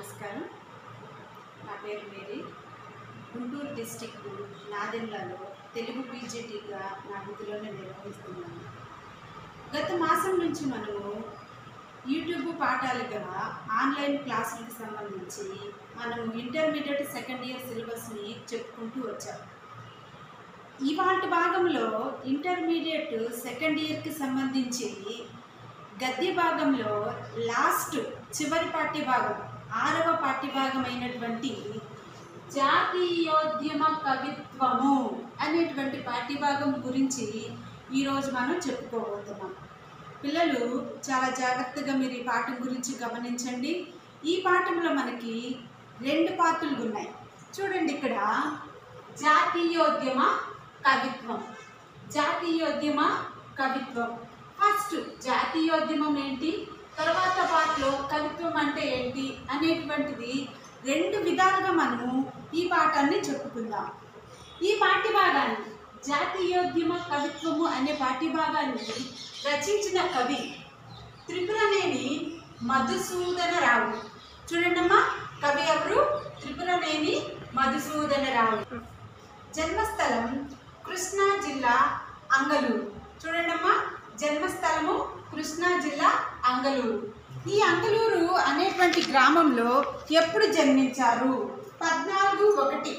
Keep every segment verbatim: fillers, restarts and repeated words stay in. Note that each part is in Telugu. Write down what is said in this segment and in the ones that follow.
నమస్కారం. నా పేరు మేరీ. గుంటూరు డిస్టిక్ నాదెండ్లలో తెలుగు పీజీటీగా నా విధులను నిర్వహిస్తున్నాను. గత మాసం నుంచి మనము యూట్యూబ్ పాఠాలుగా ఆన్లైన్ క్లాసులకు సంబంధించి మనము ఇంటర్మీడియట్ సెకండ్ ఇయర్ సిలబస్ని చెప్పుకుంటూ వచ్చాము. ఇవాళ భాగంలో ఇంటర్మీడియట్ సెకండ్ ఇయర్కి సంబంధించి గద్య భాగంలో లాస్ట్ చివరి పాఠ్యభాగం ఆరవ పాఠ్యభాగం అయినటువంటి జాతీయోద్యమ కవిత్వము అనేటువంటి పాఠ్యభాగం గురించి ఈరోజు మనం చెప్పుకోబోతున్నాం. పిల్లలు చాలా జాగ్రత్తగా మీరు ఈ పాఠం గురించి గమనించండి. ఈ పాఠంలో మనకి రెండు పాత్రలు ఉన్నాయి. చూడండి, ఇక్కడ జాతీయోద్యమ కవిత్వం జాతీయోద్యమ కవిత్వం ఫస్ట్ జాతీయోద్యమం ఏంటి, తర్వాత పాటలో కవిత్వం అంటే ఏంటి అనేటువంటిది రెండు విధాలుగా మనము ఈ పాఠాన్ని చెప్పుకుందాం. ఈ పాఠ్యభాగాన్ని జాతీయోద్యమ కవిత్వము అనే పాఠ్యభాగాన్ని రచించిన కవి త్రిపురనేని మధుసూదనరావు. చూడండమ్మా, కవి ఎవరు? త్రిపురనేని మధుసూదనరావు. జన్మస్థలం కృష్ణా జిల్లా అంగలూరు. చూడండమ్మా, జన్మస్థలము కృష్ణా జిల్లా అంగలూరు. ఈ అంగలూరు అనేటువంటి గ్రామంలో ఎప్పుడు జన్మించారు? పద్నాలుగు ఒకటి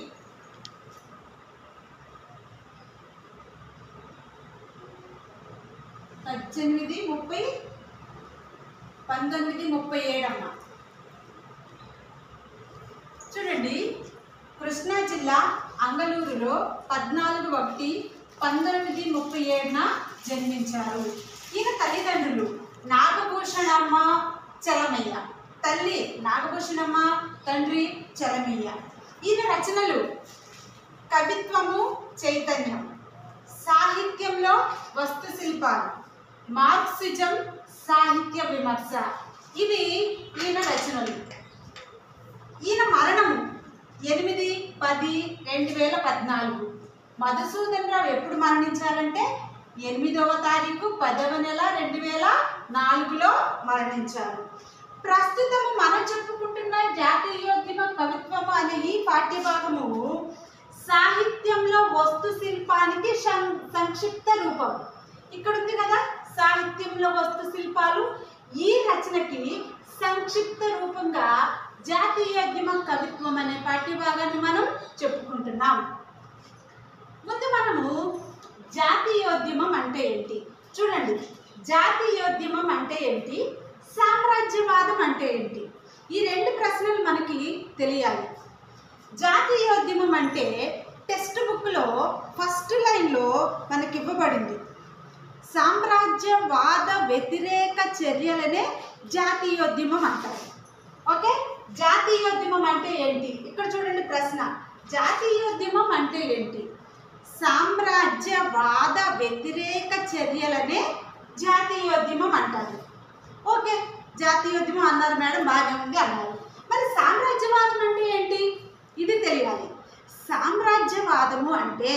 పద్దెనిమిది ముప్పై పంతొమ్మిది ముప్పై ఏడమ్మ. చూడండి, కృష్ణా జిల్లా అంగలూరులో పద్నాలుగు ఒకటి పంతొమ్మిది ముప్పై ఏడున జన్మించారు. ఈయన తల్లిదండ్రులు నాగభూషణమ్మ చలమయ్య. తల్లి నాగభూషణమ్మ, తండ్రి చలమయ్య. ఈయన రచనలు కవిత్వము చైతన్యం, సాహిత్యంలో వస్తు శిల్పాలు, మార్క్సిజం, సాహిత్య విమర్శ, ఇవి ఈయన రచనలు. ఈయన మరణము ఎనిమిది పది రెండు వేల పద్నాలుగు. మధుసూదనరావు ఎప్పుడు మరణించారంటే ఎనిమిదవ తారీఖు పదవ నెల రెండు వేల నాలుగులో మరణించారు. ప్రస్తుతము మనం చెప్పుకుంటున్న జాతీయోద్యమ కవిత్వము అనే ఈ పాఠ్యభాగము సాహిత్యంలో వస్తు శిల్పానికి సంక్షిప్త రూపం. ఇక్కడ ఉంది కదా, సాహిత్యంలో వస్తు శిల్పాలు. ఈ రచనకి సంక్షిప్త రూపంగా జాతీయోద్యమ కవిత్వం అనే పాఠ్యభాగాన్ని మనం చెప్పుకుంటున్నాం. ముందు మనము జాతీయోద్యమం అంటే ఏంటి చూడండి. జాతీయోద్యమం అంటే ఏంటి, సామ్రాజ్యవాదం అంటే ఏంటి, ఈ రెండు ప్రశ్నలు మనకి తెలియాలి. జాతీయోద్యమం అంటే టెక్స్ట్ బుక్లో ఫస్ట్ లైన్లో మనకి ఇవ్వబడింది. సామ్రాజ్యవాద వ్యతిరేక చర్యలనే జాతీయోద్యమం అంటారు. ఓకే, జాతీయోద్యమం అంటే ఏంటి? ఇక్కడ చూడండి ప్రశ్న, జాతీయోద్యమం అంటే ఏంటి? సామ్రాజ్యవాద వ్యతిరేక చర్యలనే జాతీయోద్యమం అంటారు. ఓకే, జాతీయోద్యమం అన్నారు మేడం, బాగా ఉంది అన్నారు. మరి సామ్రాజ్యవాదం అంటే ఏంటి? ఇది తెలియాలి. సామ్రాజ్యవాదము అంటే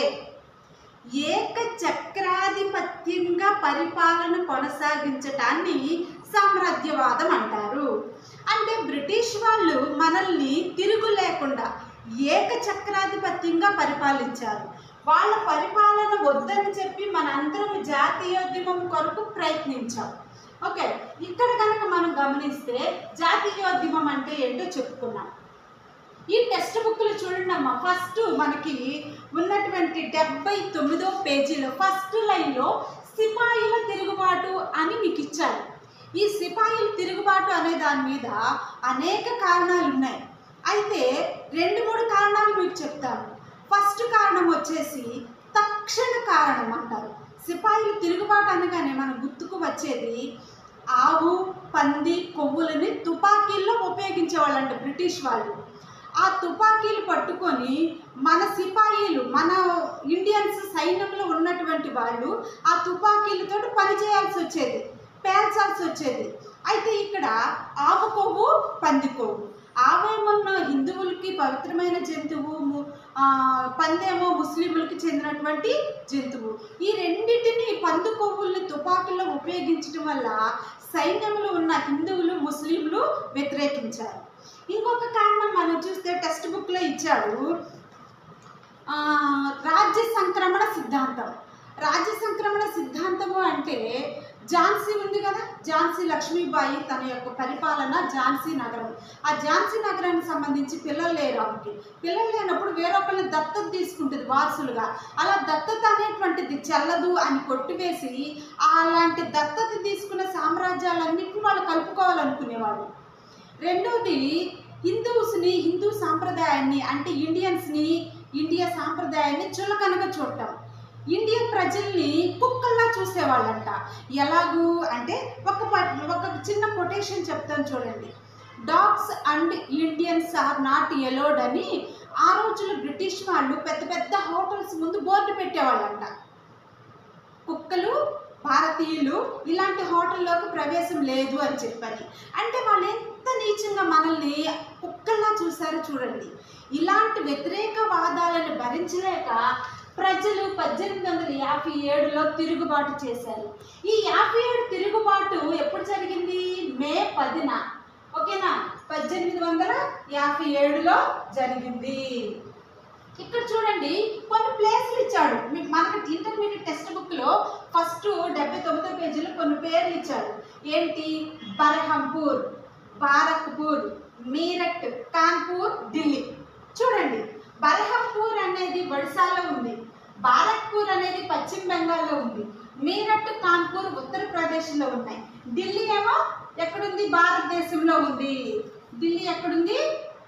ఏక చక్రాధిపత్యంగా పరిపాలన కొనసాగించటాన్ని సామ్రాజ్యవాదం అంటారు. అంటే బ్రిటిష్ వాళ్ళు మనల్ని తిరుగు లేకుండా ఏక చక్రాధిపత్యంగా పరిపాలించారు. వాళ్ళ పరిపాలన వద్దని చెప్పి మనందరం జాతీయోద్యమం కొరకు ప్రయత్నించాం. ఓకే, ఇక్కడ కనుక మనం గమనిస్తే జాతీయోద్యమం అంటే ఏంటో చెప్పుకున్నాం. ఈ టెక్స్ట్ బుక్లు చూడండి అమ్మా, ఫస్ట్ మనకి ఉన్నటువంటి డెబ్బై తొమ్మిదో పేజీలో ఫస్ట్ లైన్లో సిపాయిల తిరుగుబాటు అని మీకు ఇచ్చారు. ఈ సిపాయిల తిరుగుబాటు అనే దాని మీద అనేక కారణాలు ఉన్నాయి. అయితే రెండు మూడు కారణాలు మీకు చెప్తాను. ఫస్ట్ కారణం వచ్చేసి తక్షణ కారణం అంటారు. సిపాయిలు తిరుగుబాటు అనగానే మన గుర్తుకు వచ్చేది ఆవు, పంది కొవ్వులని తుపాకీల్లో ఉపయోగించేవాళ్ళంట బ్రిటిష్ వాళ్ళు. ఆ తుపాకీలు పట్టుకొని మన సిపాయిలు, మన ఇండియన్స్ సైన్యంలో ఉన్నటువంటి వాళ్ళు ఆ తుపాకీలతో పనిచేయాల్సి వచ్చేది, పేల్చాల్సి వచ్చేది. అయితే ఇక్కడ ఆవు కొవ్వు, పంది కొవ్వు. ఆవేమో హిందువులకి పవిత్రమైన జంతువు, పందేమో ముస్లింలకు చెందినటువంటి జంతువు. ఈ రెండింటిని పందు కొవ్వుల్ని తుపాకుల్లో ఉపయోగించడం వల్ల సైన్యంలో ఉన్న హిందువులు ముస్లింలు వ్యతిరేకించారు. ఇంకొక కారణం మనం చూస్తే టెక్స్ట్ బుక్లో ఇచ్చాడు, రాజ్య సంక్రమణ సిద్ధాంతం. రాజ్య సంక్రమణ సిద్ధాంతము అంటే ఝాన్సీ ఉంది కదా, ఝాన్సీ లక్ష్మీబాయి తన యొక్క పరిపాలన ఝాన్సీ నగరం. ఆ ఝాన్సీ నగరానికి సంబంధించి పిల్లలు లేరు, ఆమెకి పిల్లలు లేనప్పుడు వేరొకరిని దత్తత తీసుకుంటుంది వారసులుగా. అలా దత్తత అనేటువంటిది చెల్లదు అని కొట్టివేసి అలాంటి దత్తత తీసుకున్న సామ్రాజ్యాలన్నింటినీ వాళ్ళు కలుపుకోవాలనుకునేవాళ్ళు. రెండవది హిందూస్ని, హిందూ సాంప్రదాయాన్ని అంటే ఇండియన్స్ని, ఇండియా సాంప్రదాయాన్ని చులకనగా చూడటం. ఇండియన్ ప్రజల్ని కుక్కల్లా చూసేవాళ్ళంట. ఎలాగూ అంటే ఒక ఒక చిన్న కొటేషన్ చెప్తాను చూడండి. Dogs and Indians are not allowed అని ఆ రోజుల్లో బ్రిటిష్ వాళ్ళు పెద్ద పెద్ద హోటల్స్ ముందు బోర్డు పెట్టేవాళ్ళంట. కుక్కలు భారతీయులు ఇలాంటి హోటల్లోకి ప్రవేశం లేదు అని చెప్పని. అంటే వాళ్ళు ఎంత నీచంగా మనల్ని కుక్కల్లా చూశారో చూడండి. ఇలాంటి వ్యతిరేక వాదాలను భరించలేక ప్రజలు పద్దెనిమిది వందల యాభై ఏడులో తిరుగుబాటు చేశారు. ఈ యాభై ఏడు తిరుగుబాటు ఎప్పుడు జరిగింది? మే పదిన, ఓకేనా, పద్దెనిమిది వందల యాభై ఏడులో జరిగింది. ఇక్కడ చూడండి కొన్ని ప్లేస్లు ఇచ్చాడు మనకి. ఇంటర్మీడియట్ టెక్స్ట్ బుక్లో ఫస్ట్ డెబ్బై తొమ్మిదో పేజీలో కొన్ని పేర్లు ఇచ్చాడు. ఏంటి? బర్హంపూర్, బారక్పూర్, మీరట్, కాన్పూర్, ఢిల్లీ. చూడండి, బర్హంపూర్ అనేది ఒడిశాలో ఉంది, బారక్పూర్ అనేది పశ్చిమ బెంగాల్లో ఉంది, మీరట్, కాన్పూర్ ఉత్తరప్రదేశ్లో ఉన్నాయి. ఢిల్లీ ఏమో ఎక్కడుంది? భారతదేశంలో ఉంది. ఢిల్లీ ఎక్కడుంది?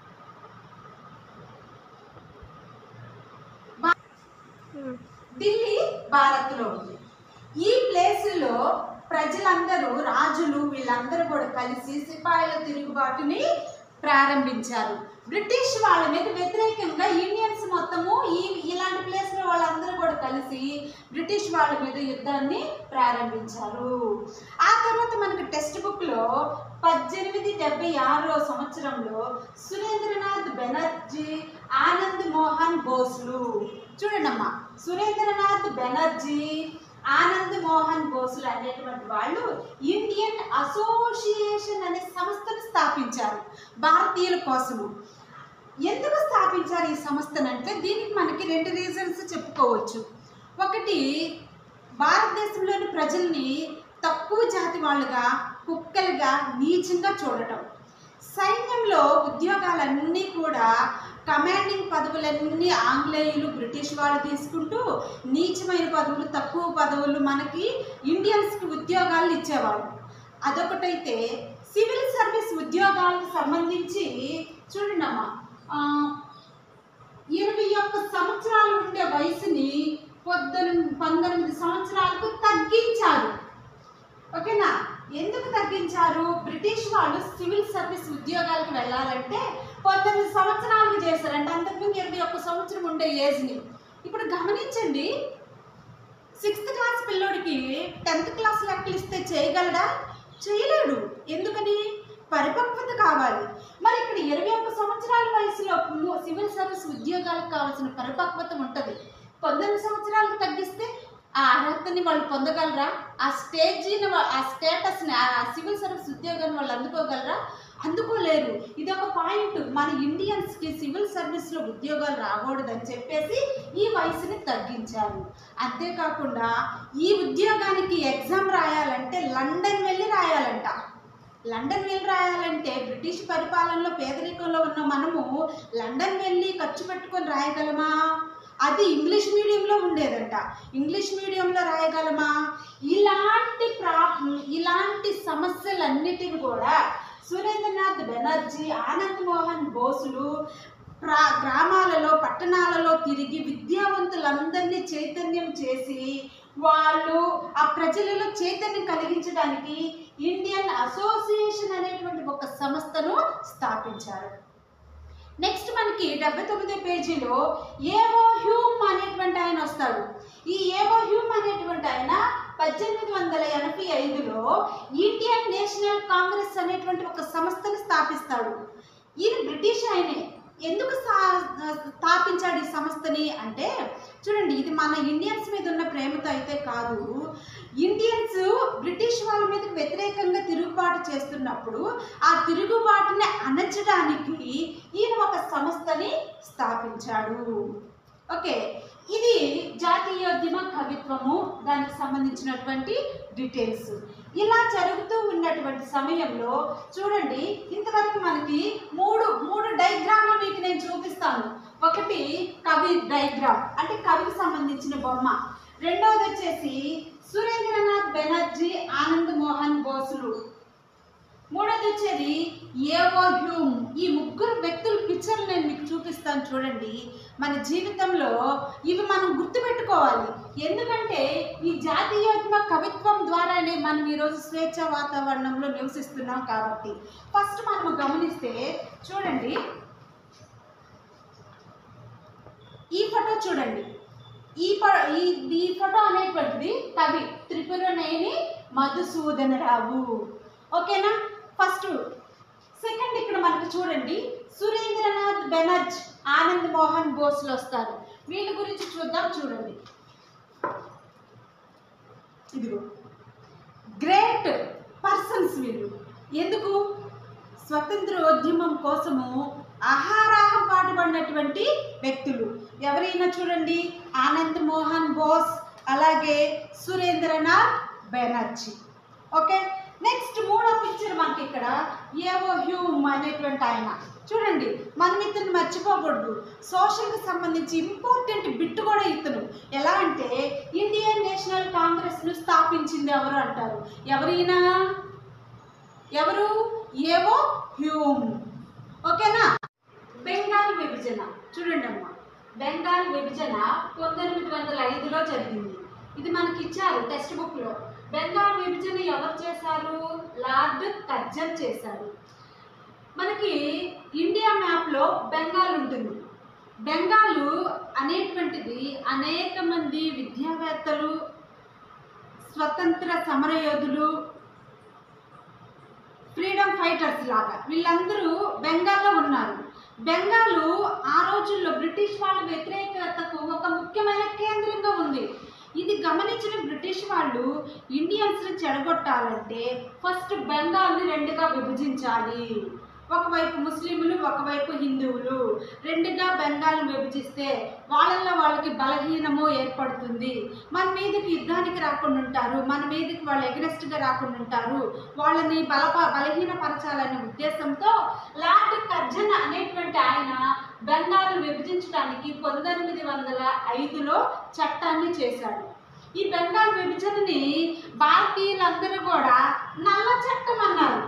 ఢిల్లీ భారత్లో ఉంది. ఈ ప్లేసులో ప్రజలందరూ, రాజులు వీళ్ళందరూ కూడా కలిసి సిపాయిల తిరుగుబాటుని ప్రారంభించారు. బ్రిటిష్ వాళ్ళ మీద వ్యతిరేకంగా ఇండియన్స్ మొత్తము ఈ ఇలాంటి ప్లేస్లో వాళ్ళందరూ కూడా కలిసి బ్రిటిష్ వాళ్ళ మీద యుద్ధాన్ని ప్రారంభించారు. ఆ తర్వాత మనకి టెక్స్ట్ బుక్లో పద్దెనిమిది డెబ్బై ఆరో సంవత్సరంలో సురేంద్రనాథ్ బెనర్జీ, ఆనంద్ మోహన్ బోస్లు, చూడండి అమ్మా, సురేంద్రనాథ్ బెనర్జీ, ఆనంద్ మోహన్ బోస్లు అనేటువంటి వాళ్ళు ఇండియన్ అసోసియేషన్ అనే సంస్థను స్థాపించారు భారతీయుల కోసము. ఎందుకు స్థాపించారు ఈ సంస్థనంటే దీనికి మనకి రెండు రీజన్స్ చెప్పుకోవచ్చు. ఒకటి, భారతదేశంలోని ప్రజల్ని తక్కువ జాతి వాళ్ళుగా, కుక్కలుగా, నీచంగా చూడటం. సైన్యంలో ఉద్యోగాలన్నీ కూడా కమాండింగ్ పదవులన్నీ ఆంగ్లేయులు, బ్రిటిష్ వాళ్ళు తీసుకుంటూ నీచమైన పదవులు, తక్కువ పదవులు మనకి ఇండియన్స్కి ఉద్యోగాలు ఇచ్చేవాళ్ళు. అదొకటైతే సివిల్ సర్వీస్ ఉద్యోగాలకు సంబంధించి చూడండి అమ్మా, ఇరవై ఒక్క సంవత్సరాలు ఉండే వయసుని పొద్దున పంతొమ్మిది సంవత్సరాలకు తగ్గించారు. ఓకేనా? ఎందుకు తగ్గించారు? బ్రిటిష్ వాళ్ళు సివిల్ సర్వీస్ ఉద్యోగాలకు వెళ్ళాలంటే పంతొమ్మిది సంవత్సరాలకు చేశారంటే అంతకుముందు ఇరవై ఒక్క సంవత్సరం ఉండే ఏజ్ని. ఇప్పుడు గమనించండి, సిక్స్త్ క్లాస్ పిల్లోడికి టెన్త్ క్లాస్ లెక్కలు ఇస్తే చేయగలడా? చేయలేడు. ఎందుకని? పరిపక్వత కావాలి. మరి ఇక్కడ ఇరవై ఒక్క సంవత్సరాల వయసులో సివిల్ సర్వీస్ ఉద్యోగాలకు కావాల్సిన పరిపక్వత ఉంటుంది. పంతొమ్మిది సంవత్సరాలకు తగ్గిస్తే ఆ అర్హతని వాళ్ళు పొందగలరా? ఆ స్టేజీని, ఆ స్టేటస్ని, ఆ సివిల్ సర్వీస్ ఉద్యోగాన్ని వాళ్ళు అందుకోగలరా? అందుకోలేరు. ఇది ఒక పాయింట్. మన ఇండియన్స్కి సివిల్ సర్వీస్లో ఉద్యోగాలు రాకూడదని చెప్పేసి ఈ వయసుని తగ్గించారు. అంతేకాకుండా ఈ ఉద్యోగానికి ఎగ్జామ్ రాయాలంటే లండన్ వెళ్ళి రాయాలంట. లండన్ వెళ్ళి రాయాలంటే బ్రిటిష్ పరిపాలనలో పేదరికంలో ఉన్న మనము లండన్ వెళ్ళి ఖర్చు పెట్టుకొని రాయగలమా? అది ఇంగ్లీష్ మీడియంలో ఉండేదంట. ఇంగ్లీష్ మీడియంలో రాయగలమా? ఇలాంటి ప్రా ఇలాంటి సమస్యలన్నిటిని కూడా సురేంద్రనాథ్ బెనర్జీ, ఆనంద్ మోహన్ బోసులు ప్రా గ్రామాలలో, పట్టణాలలో తిరిగి విద్యావంతులందరినీ చైతన్యం చేసి వాళ్ళు ఆ ప్రజలలో చైతన్యం కలిగించడానికి ఇండియన్ అసోసియేషన్ అనేటువంటి ఒక సంస్థను స్థాపించారు. నెక్స్ట్ మనకి డెబ్బై తొమ్మిదో పేజీలో ఏవో హ్యూమ్ అనేటువంటి ఆయన వస్తాడు. ఈ ఏవో హ్యూమ్ అనేటువంటి ఆయన పద్దెనిమిది వందల ఎనభై ఐదులో ఇండియన్ నేషనల్ కాంగ్రెస్ అనేటువంటి ఒక సంస్థను స్థాపిస్తాడు. ఈయన బ్రిటిష్ ఆయనే. ఎందుకు స్థాపించాడు ఈ సంస్థని అంటే చూడండి, ఇది మన ఇండియన్స్ మీద ఉన్న ప్రేమతో అయితే కాదు. ఇండియన్స్ బ్రిటిష్ వాళ్ళ మీద వ్యతిరేకంగా తిరుగుబాటు చేస్తున్నప్పుడు ఆ తిరుగుబాటుని అణచడానికి ఈయన ఒక సంస్థని స్థాపించాడు. ఓకే, ఇది జాతీయోద్యమ కవిత్వము, దానికి సంబంధించినటువంటి డీటెయిల్స్. ఇలా జరుగుతూ ఉన్నటువంటి సమయంలో చూడండి, ఇంతవరకు మనకి మూడు మూడు డైగ్రామ్లు మీకు నేను చూపిస్తాను. ఒకటి కవి డైగ్రామ్, అంటే కవికి సంబంధించిన బొమ్మ. రెండవది వచ్చేసి సురేంద్రనాథ్ బెనర్జీ, ఆనంద్ మోహన్ బోసులు. మూడోది వచ్చేది ఏవో హ్యూమ్. ఈ ముగ్గురు వ్యక్తుల పిక్చర్లు నేను మీకు చూపిస్తాను చూడండి. మన జీవితంలో ఇవి మనం గుర్తుపెట్టుకోవాలి. ఎందుకంటే ఈ జాతీయోద్యమ కవిత్వం ద్వారానే మనం ఈరోజు స్వేచ్ఛ వాతావరణంలో నివసిస్తున్నాం కాబట్టి. ఫస్ట్ మనం గమనిస్తే చూడండి, ఈ ఫోటో చూడండి. ఈ ఈ ఫోటో అనేటువంటిది కవి త్రిపురనేని మధుసూదనరావు. ఓకేనా? ఫస్ట్. సెకండ్ ఇక్కడ మనకు చూడండి, సురేంద్రనాథ్ బెనర్జీ, ఆనంద్ మోహన్ బోస్లు వస్తారు. వీళ్ళ గురించి చూద్దాం. చూడండి, ఇదిగో గ్రేట్ పర్సన్స్ వీళ్ళు. ఎందుకు? స్వతంత్రోద్యమం కోసము ఆహారాహం పాటుపడినటువంటి వ్యక్తులు. ఎవరైనా చూడండి, ఆనంద్ మోహన్ బోస్, అలాగే సురేంద్రనాథ్ బెనర్జీ. ఓకే, నెక్స్ట్ మూడో పిక్చర్ మనకి ఇక్కడ ఏవో హ్యూమ్ అనేటువంటి ఆయన. చూడండి, మనం ఇతను మర్చిపోకూడదు. సోషల్కి సంబంధించి ఇంపార్టెంట్ బిట్ కూడా ఇతను. ఎలా అంటే ఇండియన్ నేషనల్ కాంగ్రెస్ను స్థాపించింది ఎవరు అంటారు. ఎవరైనా ఎవరు? ఏవో హ్యూమ్. ఓకేనా? బెంగాల్ విభజన చూడండి అమ్మ. బెంగాల్ విభజన పంతొమ్మిది వందల ఐదులో జరిగింది. ఇది మనకి ఇచ్చారు టెక్స్ట్ బుక్లో. బెంగాల్ విభజన ఎవరు చేశారు? లార్డ్ కర్జన్ చేశారు. మనకి ఇండియా మ్యాప్లో బెంగాల్ ఉంటుంది. బెంగాలు అనేటువంటిది అనేక మంది విద్యావేత్తలు, స్వతంత్ర సమరయోధులు, ఫ్రీడమ్ ఫైటర్స్ లాగా వీళ్ళందరూ బెంగాల్లో ఉన్నారు. బెంగాలు ఆ రోజుల్లో బ్రిటిష్ వాళ్ళ వ్యతిరేకతకు ఒక ముఖ్యమైన కేంద్రంగా ఉంది. ఇది గమనించిన బ్రిటిష్ వాళ్ళు ఇండియన్స్ని చెడగొట్టాలంటే ఫస్ట్ బెంగాల్ని రెండుగా విభజించాలి. ఒకవైపు ముస్లింలు, ఒకవైపు హిందువులు. రెండుగా బెంగాల్ని విభజిస్తే వాళ్ళల్లో వాళ్ళకి బలహీనము ఏర్పడుతుంది. మన మీదకి యుద్ధానికి రాకుండా ఉంటారు, మన మీదకి వాళ్ళు ఎగనెస్ట్గా రాకుండా ఉంటారు. వాళ్ళని బల బలహీనపరచాలనే ఉద్దేశంతో లార్డ్ కర్జన్ అనేటువంటి ఆయన బెంగాల్ విభజించడానికి పంతొమ్మిది వందల ఐదులో చట్టాన్ని చేశాడు. ఈ బెంగాల్ విభజనని భారతీయులందరూ కూడా నల్ల చట్టం అన్నారు.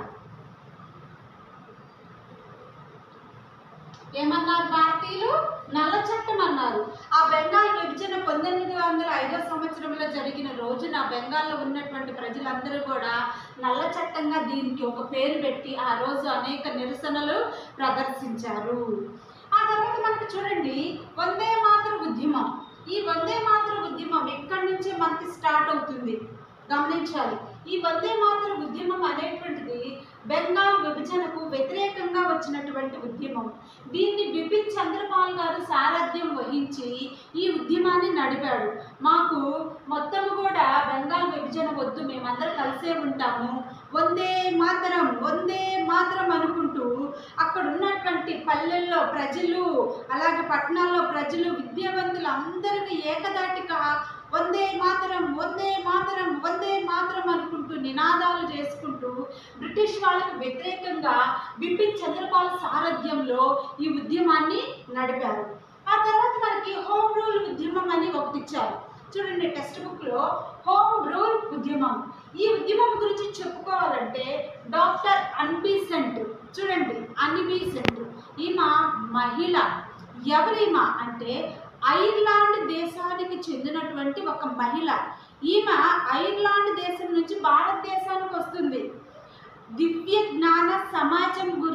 ఏమన్నారు భారతీయులు? నల్ల చట్టం అన్నారు. ఆ బెంగాల్ విభజన పంతొమ్మిది వందల ఐదో సంవత్సరంలో జరిగిన రోజున బెంగాల్లో ఉన్నటువంటి ప్రజలందరూ కూడా నల్ల చట్టంగా దీనికి ఒక పేరు పెట్టి ఆ రోజు అనేక నిరసనలు ప్రదర్శించారు. ఆ తర్వాత మనకు చూడండి వందే మాతర ఉద్యమం. ఈ వందే మాతర ఉద్యమం ఎక్కడి నుంచే మనకి స్టార్ట్ అవుతుంది గమనించాలి. ఈ వందే మాతర ఉద్యమం అనేటువంటిది బెంగాల్ విభజనకు వ్యతిరేకంగా వచ్చినటువంటి ఉద్యమం. దీన్ని బిపిన్ చంద్రపాల్ గారు సారథ్యం వహించి ఈ ఉద్యమాన్ని నడిపాడు. మాకు మొత్తం కూడా బెంగాల్ విభజన వద్దు, మేమందరం కలిసే ఉంటాము, వందే మాతరం వందే మాతరం అనుకుంటూ అక్కడ ఉన్నటువంటి పల్లెల్లో ప్రజలు, అలాగే పట్టణాల్లో ప్రజలు, విద్యావంతులు అందరికీ ఏకదాటిగా వందే మాతరం వందే మాతరం వందే మాతరం అనుకుంటూ నినాదాలు చేసుకుంటూ బ్రిటిష్ వాళ్ళకు వ్యతిరేకంగా బిపిన్ చంద్రపాల్ సారథ్యంలో ఈ ఉద్యమాన్ని నడిపారు. ఆ తర్వాత మనకి హోమ్ రూల్ ఉద్యమం అని ఒకటి ఇచ్చారు. చూడండి టెక్స్ట్ బుక్లో హోమ్ రూల్ ఉద్యమం. ఈ ఉద్యమం గురించి చెప్పుకోవాలంటే డాక్టర్ అన్బీసెంట్. చూడండి అన్బీసెంట్ ఈమె మహిళ. ఎవరీమా అంటే ఐర్లాండ్ దేశానికి చెందినటువంటి ఒక మహిళ. ఈమె ఐర్లాండ్ దేశం నుంచి భారతదేశానికి వస్తుంది. దివ్య జ్ఞాన సమాజం గురించి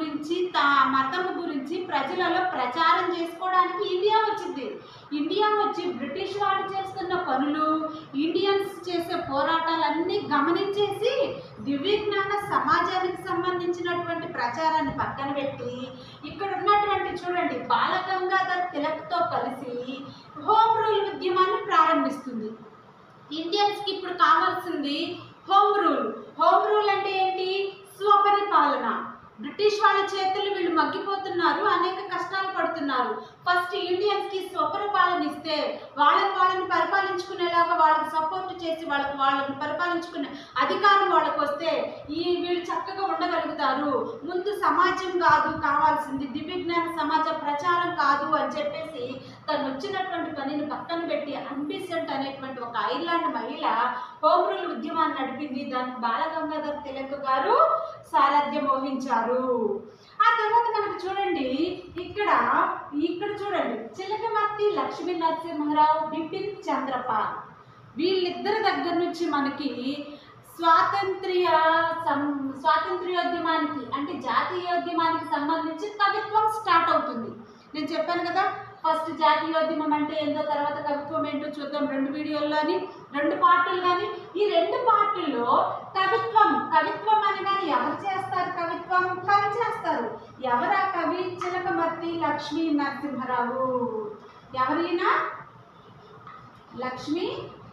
గురించి తా మతము గురించి ప్రజలలో ప్రచారం చేసుకోవడానికి ఇండియా వచ్చింది. ఇండియా వచ్చి బ్రిటిష్ వాళ్ళు చేస్తున్న పనులు, ఇండియన్స్ చేసే పోరాటాలన్నీ గమనించేసి దివ్య జ్ఞాన సమాజానికి సంబంధించినటువంటి ప్రచారాన్ని పక్కన పెట్టి ఇక్కడ ఉన్నటువంటి చూడండి బాలగంగాధర్ తిలక్తో కలిసి హోమ్ రూల్ ఉద్యమాన్ని ప్రారంభిస్తుంది. ఇండియన్స్కి ఇప్పుడు కావాల్సింది హోమ్ రూల్. హోమ్ రూల్ అంటే ఏంటి? స్వపరిపాలన. బ్రిటిష్ వాళ్ళ చేతులు వీళ్ళు మగ్గిపోతున్నారు, అనేక కష్టాలు పడుతున్నారు. ఫస్ట్ ఇండియన్స్కి స్వపరిపాలన ఇస్తే వాళ్ళని వాళ్ళని పరిపాలించుకునేలాగా వాళ్ళకి సపోర్ట్ చేసి వాళ్ళకి వాళ్ళని పరిపాలించుకునే అధికారం వాళ్ళకు వస్తే ఈ వీళ్ళు చక్కగా ఉండగలుగుతారు. ముందు సమాజం కాదు కావాల్సింది, దివ్య జ్ఞాన సమాజ ప్రచారం కాదు అని చెప్పేసి తను వచ్చినటువంటి పనిని పక్కన పెట్టి అంబిసెంట్ అనేటువంటి ఒక ఐర్లాండ్ మహిళ హోమ్ రూల్ ఉద్యమాన్ని నడిపింది. దానికి బాలగంగాధర్ తిలక్ గారు సారథ్యం వహించారు. ఆ తర్వాత మనకు చూడండి ఇక్కడ ఇక్కడ చూడండి చిలకమర్తి లక్ష్మీ నరసింహారావు, బిపిన్ చంద్రపాల్ వీళ్ళిద్దరి దగ్గర నుంచి మనకి స్వాతంత్ర్య స్వాతంత్ర్యోద్యమానికి అంటే జాతీయోద్యమానికి సంబంధించి కవిత్వం స్టార్ట్ అవుతుంది. నేను చెప్పాను కదా ఫస్ట్ జాతీయోద్యమం అంటే ఏందో, తర్వాత కవిత్వం ఏంటో చూద్దాం రెండు వీడియోల్లోని, రెండు పార్టులు. కానీ ఈ రెండు పార్టుల్లో కవిత్వం కవిత్వం అనగానే ఎవరు చేస్తారు? కవిత్వం కవి చేస్తారు. ఎవరా కవి? చిలకమర్తి లక్ష్మీ నరసింహారావు. ఎవరైనా లక్ష్మీ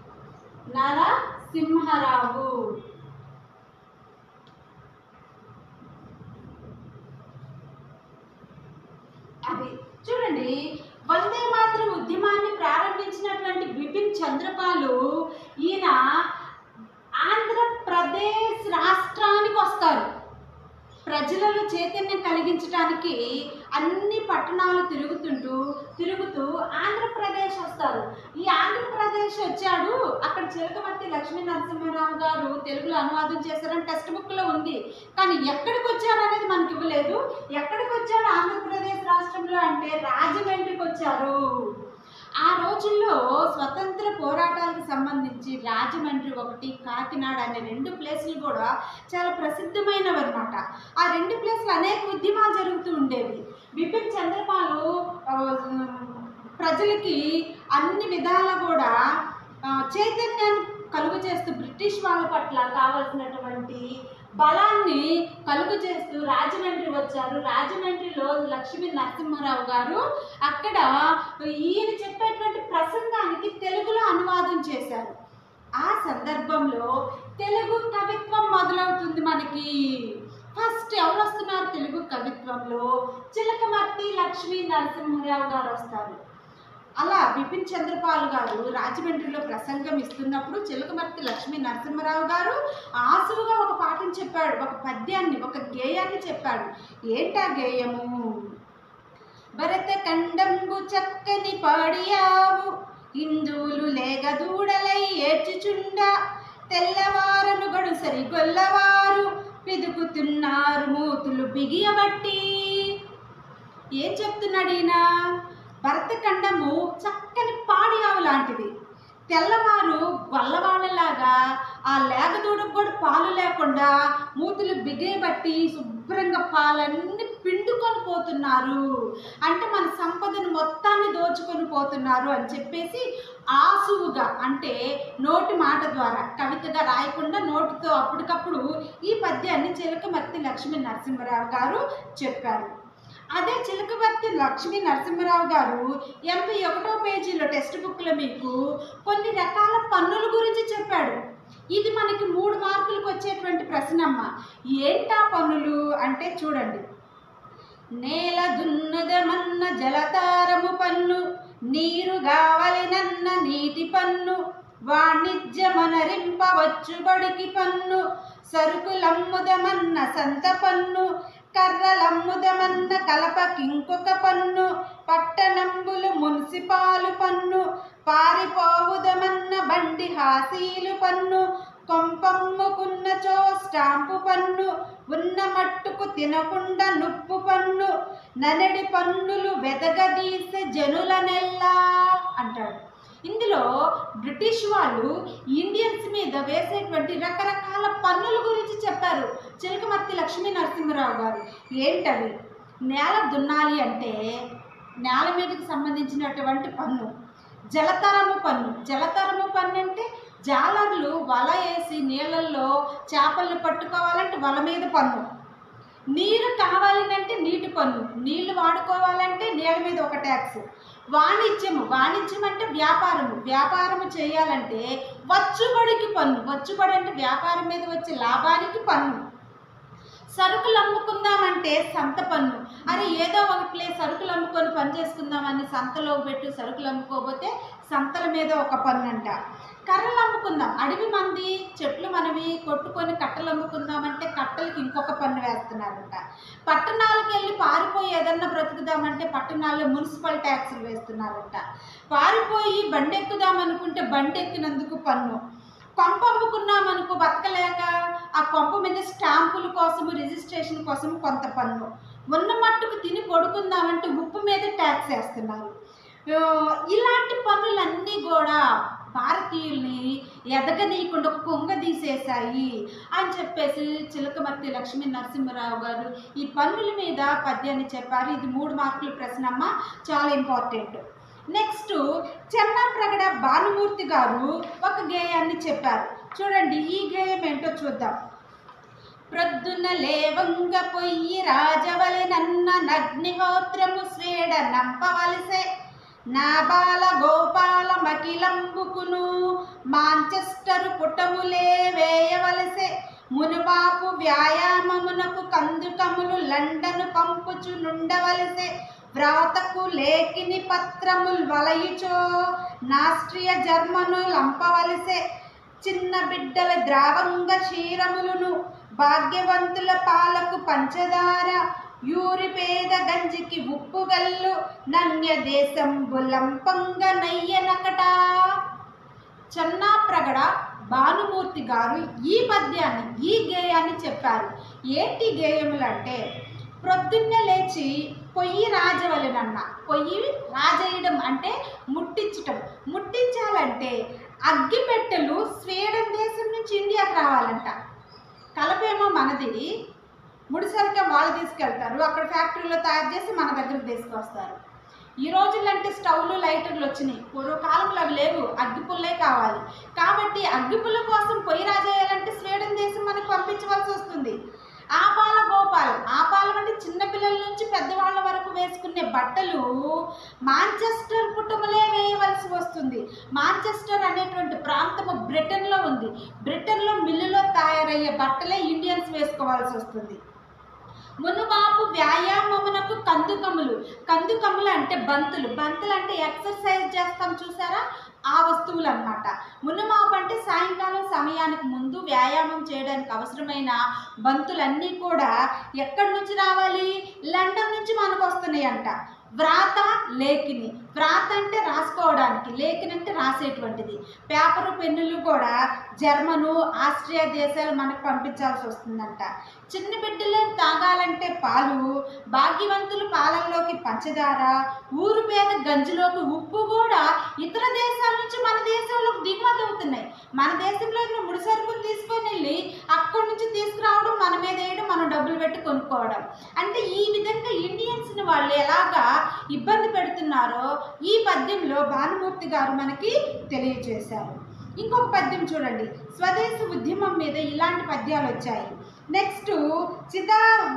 నరసింహారావు. అది చూడండి వందే మాతరం ఉద్యమాన్ని ప్రారంభించినటువంటి బిపిన్ చంద్రపాలు ఈయన ఆంధ్రప్రదేశ్ రాష్ట్రానికి వస్తారు. ప్రజలలో చైతన్యం కలిగించడానికి అన్ని పట్టణాలు తిరుగుతుంటూ తిరుగుతూ ఆంధ్రప్రదేశ్ వస్తారు. ఈ ఆంధ్రప్రదేశ్ వచ్చాడు, అక్కడ చిలకమర్తి లక్ష్మీ నరసింహారావు గారు తెలుగులో అనువాదం చేశారని టెక్స్ట్ బుక్లో ఉంది. కానీ ఎక్కడికి వచ్చాడు అనేది మనకి ఇవ్వలేదు. ఎక్కడికి వచ్చాడు ఆంధ్రప్రదేశ్ రాష్ట్రంలో అంటే రాజమండ్రికి వచ్చారు. ఆ రోజుల్లో స్వతంత్ర పోరాటాలకు సంబంధించి రాజమండ్రి ఒకటి, కాకినాడ అనే రెండు ప్లేసులు కూడా చాలా ప్రసిద్ధమైనవి అనమాట. ఆ రెండు ప్లేసులు అనేక ఉద్యమాలు జరుగుతూ ఉండేవి. బిపిన్ చంద్రపాలు ప్రజలకి అన్ని విధాలా కూడా చైతన్యాన్ని కలుగు చేస్తూ బ్రిటిష్ వాళ్ళ పట్ల కావాల్సినటువంటి బలాన్ని కలుగు చేస్తూ రాజమండ్రి వచ్చారు. రాజమండ్రిలో లక్ష్మీ నరసింహారావు గారు అక్కడ ఈయన చెప్పేటువంటి ప్రసంగానికి తెలుగులో అనువాదం చేశారు. ఆ సందర్భంలో తెలుగు కవిత్వం మొదలవుతుంది మనకి. ఫస్ట్ ఎవరు వస్తున్నారు తెలుగు కవిత్వంలో? చిలకమర్తి లక్ష్మీ నరసింహారావు గారు వస్తారు. అలా బిపిన్ చంద్రపాల్ గారు రాజమండ్రిలో ప్రసంగం ఇస్తున్నప్పుడు చిలకమర్తి లక్ష్మీ నరసింహారావు గారు ఆసువుగా ఒక పాటను చెప్పాడు, ఒక పద్యాన్ని, ఒక గేయాన్ని చెప్పాడు. ఏంటా గేయము? భరత ఖండంబు చక్కని పాడియావు, హిందువులు లేగ దూడలై ఏడ్చుచుండ, తెల్లవారను గడు సరిగొల్లవారు పిదుకుతున్నారు మూతులు బిగియబట్టి. ఏం చెప్తున్నాడు ఈయన? భరతఖండము చక్కని పాడి ఆవు లాంటిది. తెల్లవారు గొల్లవాళ్ళలాగా ఆ లేగదూడకు కూడా పాలు లేకుండా మూతులు బిగేబట్టి శుభ్రంగా పాలన్నీ పిండుకొని పోతున్నారు. అంటే మన సంపదను మొత్తాన్ని దోచుకొని పోతున్నారు అని చెప్పేసి ఆసువుగా అంటే నోటి మాట ద్వారా కవితగా రాయకుండా నోటితో అప్పటికప్పుడు ఈ పద్యాన్ని చిలకమర్తి లక్ష్మీ నరసింహారావు గారు చెప్పారు. అదే చిలకమర్తి లక్ష్మీ నరసింహారావు గారు ఎనభై ఒకటో పేజీలో టెక్స్ట్ బుక్లో మీకు కొన్ని రకాల పన్నుల గురించి చెప్పాడు. ఇది మనకి మూడు మార్కులకు వచ్చేటువంటి ప్రశ్నమ్మ. ఏంటా పన్నులు అంటే చూడండి. నేల దున్నదమన్న జలతారము పన్ను, నీరు గావలినన్న నీటి పన్ను, వాణిజ్యమనరింపవచ్చు బడికి పన్ను, సరుకులమ్ముదమన్న సంత పన్ను, కర్రలమ్ముదమన్న కలపకింకొక పన్ను, పట్టణంబులు మున్సిపాలు పన్ను, పారిపోవుదమన్న బండి హాసీలు పన్ను, కొంపమ్ముకున్నచో స్టాంపు పన్ను, ఉన్న మట్టుకు తినకుండా నుప్పు పన్ను, ననడి పన్నులు వెదగదీసే జనుల నెల్లా అంటాడు. ఇందులో బ్రిటిష్ వాళ్ళు ఇండియన్స్ మీద వేసేటువంటి రకరకాల పన్నుల గురించి చెప్పారు. చిలకమర్తి లక్ష్మీ నరసింహరావు గారు. ఏంటవి? నేల దున్నాలి అంటే నేల మీదకి సంబంధించినటువంటి పన్ను జలతరము పన్ను. జలతరము పన్ను అంటే జాలర్లు వల వేసి నీళ్ళల్లో చేపలను పట్టుకోవాలంటే వల మీద పన్ను. నీరు కావాలంటే నీటి పన్ను. నీళ్లు వాడుకోవాలంటే నీళ్ళ మీద ఒక ట్యాక్స్. వాణిజ్యము వాణిజ్యం అంటే వ్యాపారము. వ్యాపారము చేయాలంటే వచ్చుబడికి పన్ను. వచ్చుబడి అంటే వ్యాపారం మీద వచ్చే లాభానికి పన్ను. సరుకులు అమ్ముకుందామంటే సంత పన్ను. అరే ఏదో ఒక ప్లేస్ సరుకులు అమ్ముకొని పని చేసుకుందామని సంతలో పెట్టి సరుకులు అమ్ముకోకపోతే సంతల మీద ఒక పన్ను అంట. కర్రలు అమ్ముకుందాం, అడవి మంది చెట్లు మనవి కొట్టుకొని కట్టలు అమ్ముకుందామంటే కట్టలకి ఇంకొక పన్ను వేస్తున్నారంట. పట్టణాలకు వెళ్ళి పారిపోయి ఏదన్నా బ్రతుకుదామంటే పట్టణాల్లో మున్సిపల్ ట్యాక్సులు వేస్తున్నారంట. పారిపోయి బండి ఎక్కుదాం అనుకుంటే బండి ఎక్కినందుకు పన్ను. కొంప అమ్ముకున్నామనుకో బతకలేక ఆ కొంప మీద స్టాంపుల కోసము రిజిస్ట్రేషన్ కోసం కొంత పన్ను. ఉన్న మట్టుకు తిని పడుకుందామంటే ఉప్పు మీద ట్యాక్స్ వేస్తున్నారు. ఇలాంటి పన్నులన్నీ కూడా భారతీయుల్ని ఎదగనీయకుండా కుంగదీసేశాయి అని చెప్పేసి చిలకమర్తి లక్ష్మీ నరసింహరావు గారు ఈ పన్నుల మీద పద్యాన్ని చెప్పారు. ఇది మూడు మార్కుల ప్రశ్న అమ్మ, చాలా ఇంపార్టెంట్. నెక్స్ట్ చెన్నాప్రగడ భానుమూర్తి గారు ఒక గేయాన్ని చెప్పారు. చూడండి ఈ గేయం ఏంటో చూద్దాం. ప్రొద్దున లేవంగ పొయ్యి రాజవలి నన్న నగ్నిహోత్రము స్వేడ నంపవలసే నా బాల గోపాల మకిలంబుకును మాంచెస్టరు పుటములే వేయవలసే మునుపాపు వ్యాయామమునకు కందుకములు లండను పంపుచు నుండవలసే వ్రాతకు లేఖిని పత్రముల్ వలయుచో నాస్ట్రియ జర్మను లంపవలసే చిన్న బిడ్డల ద్రావంగ క్షీరములను భాగ్యవంతుల పాలకు పంచదార యూరి పేద గంజికి ఉప్పుగల్లు నన్య దేశంబు లంపంగ నయ్యనకట. చెన్నాప్రగడ భానుమూర్తి గారు ఈ పద్యాన్ని ఈ గేయాన్ని చెప్పారు. ఏంటి గేయములు అంటే ప్రొద్దున్నే లేచి పొయ్యి రాజవలెనన్న. పొయ్యి రాజేయడం అంటే ముట్టించటం. ముట్టించాలంటే అగ్గిపెట్టెలు స్వీడన్ దేశం నుంచి ఇండియాకి రావాలంట. కలపేమో మనది, ముడిసరిగా వాళ్ళు తీసుకెళ్తారు, అక్కడ ఫ్యాక్టరీలో తయారు చేసి మన దగ్గరకు తీసుకొస్తారు. ఈ రోజుల్లో అంటే స్టవ్లు లైటర్లు వచ్చినాయి, పూర్వకాలంలో అవి లేవు, అగ్గిపుల్లే కావాలి. కాబట్టి అగ్గిపుల్ల కోసం పొయ్యి రాజేయాలంటే స్వీడన్ దేశం మనకు పంపించవలసి వస్తుంది. ఆపాల గోపాలం, ఆపాలం అంటే చిన్నపిల్లల నుంచి పెద్దవాళ్ళ వరకు వేసుకునే బట్టలు మాంచెస్టర్ కుటుంబలే వేయవలసి వస్తుంది. మాంచెస్టర్ అనేటువంటి ప్రాంతము బ్రిటన్లో ఉంది. బ్రిటన్లో మిల్లులో తయారయ్యే బట్టలే ఇండియన్స్ వేసుకోవాల్సి వస్తుంది. మునుబాపు వ్యాయామమునకు కందుకములు. కందుకములు అంటే బంతులు. బంతులు అంటే ఎక్సర్సైజ్ చేస్తాం చూసారా, ఆ వస్తువులు అన్నమాట. మునుమాపు అంటే సాయంకాలం సమయానికి ముందు వ్యాయామం చేయడానికి అవసరమైన బంతులన్నీ కూడా ఎక్కడి నుంచి రావాలి? లండన్ నుంచి మనకు వస్తున్నాయి అంట. వ్రాత లేఖిని. వ్రాత అంటే రాసుకోవడానికి, లేఖిని అంటే రాసేటువంటిది. పేపరు పెన్నులు కూడా జర్మను ఆస్ట్రియా దేశాలు మనకు పంపించాల్సి వస్తుందంట. చిన్న బిడ్డలు తాగాలంటే పాలు, భాగ్యవంతులు పాలల్లోకి పంచదార, ఊరు పేద గంజిలోకి ఉప్పు కూడా ఇతర దేశాల నుంచి మన దేశంలోకి దిగుమతి అవుతున్నాయి. మన దేశంలో ముడి సరుకులు తీసుకొని వెళ్ళి అక్కడి నుంచి తీసుకురావడం, మన మీద వేయడం, మనం డబ్బులు పెట్టి కొనుక్కోవడం. అంటే ఈ విధంగా ఇండియన్స్ని వాళ్ళు ఎలాగా ఇబ్బంది పెడుతున్నారో ఈ పద్యంలో భానుమూర్తి గారు మనకి తెలియజేశారు. ఇంకొక పద్యం చూడండి. స్వదేశ ఉద్యమం మీద ఇలాంటి పద్యాలు వచ్చాయి. నెక్స్ట్ చిదా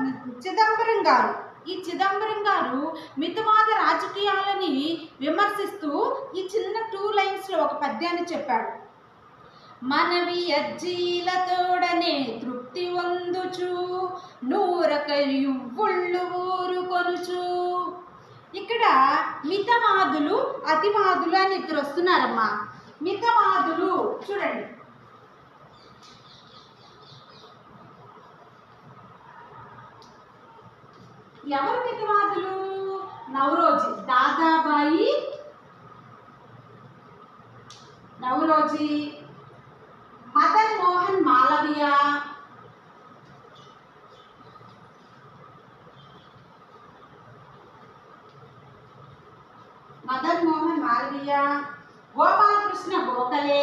చిదంబరం గారు. ఈ చిదంబరం గారు మితవాద రాజకీయాలని విమర్శిస్తూ ఈ చిన్న టూ లైన్స్లో ఒక పద్యాన్ని చెప్పాడు. మనవి అజ్జీలతోడనే తృప్తి వందుచు నూరక యువ్వుళ్ళు ఊరు కొనుచు. ఇక్కడ మితవాదులు అతివాదులు అని ఇద్దరు వస్తున్నారమ్మా. మితవాదులు చూడండి, ఎవరు మితవాదులు? నౌరోజీ, దాదాబాయి నౌరోజీ, మదన్ మోహన్ మాలవీయ, మదన్ మోహన్ మాలవీయ, గోపాలకృష్ణ గోఖలే,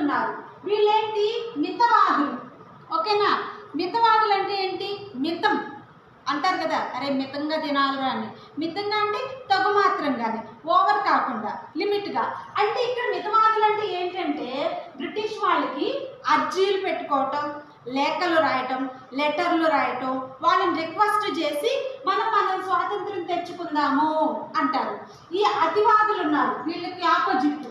ఉన్నారు. వీళ్ళేంటి మితవాదులు. ఓకేనా? మితవాదులు అంటే ఏంటి? మితం అంటారు కదా, అరే మితంగా తినాలి అని. మితంగా అంటే తగు మాత్రంగానే, ఓవర్ కాకుండా, లిమిట్గా. అంటే ఇక్కడ మితవాదులు అంటే ఏంటంటే బ్రిటిష్ వాళ్ళకి అర్జీలు పెట్టుకోవటం, లేఖలు రాయటం, లెటర్లు రాయటం, వాళ్ళని రిక్వెస్ట్ చేసి మనం మనం స్వాతంత్రం తెచ్చుకుందాము అంటారు. ఈ అతివాదులు ఉన్నారు, వీళ్ళకి ఆపోజిట్.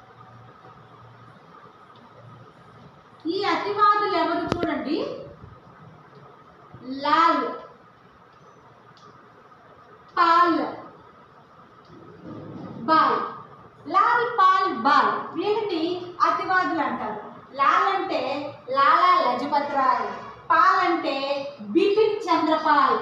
ఈ అతివాదులు ఎవరు చూడండి, లాల్ పాల్ బాల్. లాల్ పాల్ బాల్ వీళ్ళని అతివాదులు అంటారు. లాల్ అంటే లాలా లజపత్ రాయ్, పాల్ అంటే బిపిన్ చంద్రపాల్.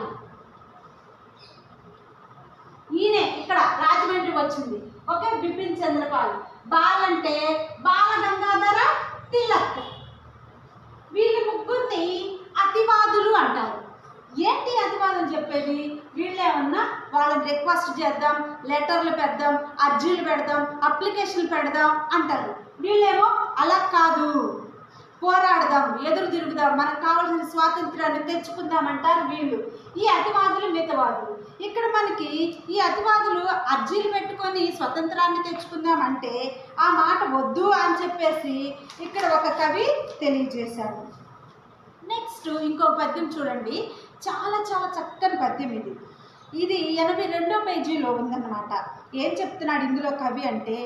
ఈయనే ఇక్కడ రాజమండ్రి వచ్చింది. ఓకే, బిపిన్ చంద్రపాల్. బాల్ అంటే బాల గంగాధర తిలక్. వీళ్ళ ముగ్గురిని అతివాదులు అంటారు. ఏంటి అతివాదం చెప్పేది? వీళ్ళేమన్నా వాళ్ళని రిక్వెస్ట్ చేద్దాం, లెటర్లు పెడదాం, అర్జీలు పెడదాం, అప్లికేషన్లు పెడదాం అంటారు. వీళ్ళేమో అలా కాదు, పోరాడదాం, ఎదురు తిరుగుదాం, మనకు కావాల్సిన స్వాతంత్రాన్ని తెచ్చుకుందాం అంటారు వీళ్ళు. ఈ అతివాదులు మితవాదులు. ఇక్కడ మనకి ఈ అతివాదులు అర్జీలు పెట్టుకొని స్వతంత్రాన్ని తెచ్చుకుందాం అంటే ఆ మాట వద్దు అని చెప్పేసి ఇక్కడ ఒక కవి తెలియజేశాడు. నెక్స్ట్ ఇంకో పద్యం చూడండి, చాలా చాలా చక్కని పద్యం ఇది. ఇది ఎనభై రెండో పేజీలో ఉందన్నమాట. ఏం చెప్తున్నాడు ఇందులో కవి అంటే,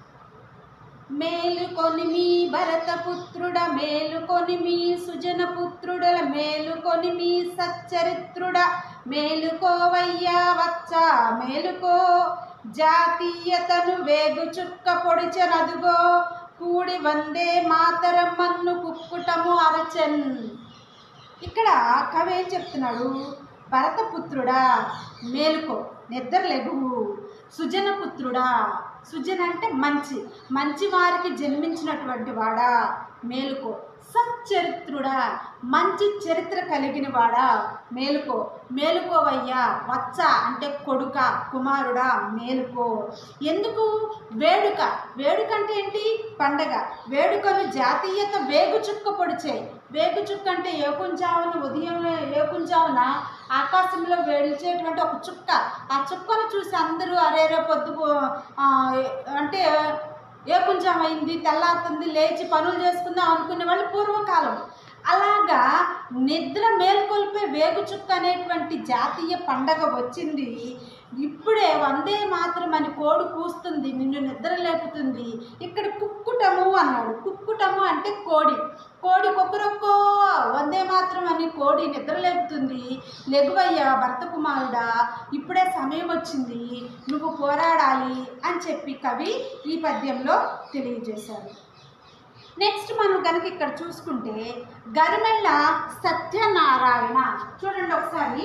మేలుకొని మీ భరతపుత్రుడ, మేలుకొని మీ సుజన పుత్రుడల, మేలుకొని మీ సచ్చరిత్రుడ, మేలుకోవయ్యా వచ్చా మేలుకో, జాతీయతను వేగు చుక్క పొడిచెనదుగో, కూడి వందే మాతరం మన్ను కుక్కుటము అరచన్. ఇక్కడ కవి ఏం చెప్తున్నాడు, భరతపుత్రుడా మేలుకో, నిద్ర లెగువు, సుజనపుత్రుడా, సుజన అంటే మంచి, మంచి వారికి జన్మించినటువంటి వాడా మేలుకో, సచ్చరిత్రుడా మంచి చరిత్ర కలిగిన వాడా మేలుకో, మేలుకోవయ్యా వచ్చ అంటే కొడుక, కుమారుడా మేలుకో. ఎందుకు? వేడుక. వేడుక అంటే ఏంటి? పండగ. వేడుకలు జాతీయత వేగు చుక్క పొడిచే. వేగు చుక్క అంటే ఏకుంజామున, ఉదయం ఏకుంజామున ఆకాశంలో వెలిచేటువంటి ఒక చుక్క. ఆ చుక్కను చూసి అందరూ అరేరే పొద్దు అంటే ఏకుంజాం అయింది, తెల్లారుతుంది, లేచి పనులు చేసుకుందాం అనుకునే వాళ్ళు పూర్వకాలం. అలాగా నిద్ర మేల్కొల్పే వేగు చుక్క అనేటువంటి జాతీయ పండగ వచ్చింది. ఇప్పుడే వందే మాత్రం అని కోడి కూస్తుంది, నిన్ను నిద్ర లేపుతుంది. ఇక్కడ కుక్కుటము అన్నాడు. కుక్కుటము అంటే కోడి. కోడి కొక్కరొక్కో వందే మాత్రం అని కోడి నిద్ర లేపుతుంది. లెగువయ్యా భరత కుమారుడా, ఇప్పుడే సమయం వచ్చింది, నువ్వు పోరాడాలి అని చెప్పి కవి ఈ పద్యంలో తెలియజేశారు. నెక్స్ట్ మనం కనుక ఇక్కడ చూసుకుంటే గరిమెళ్ళ సత్యనారాయణ చూడండి ఒకసారి.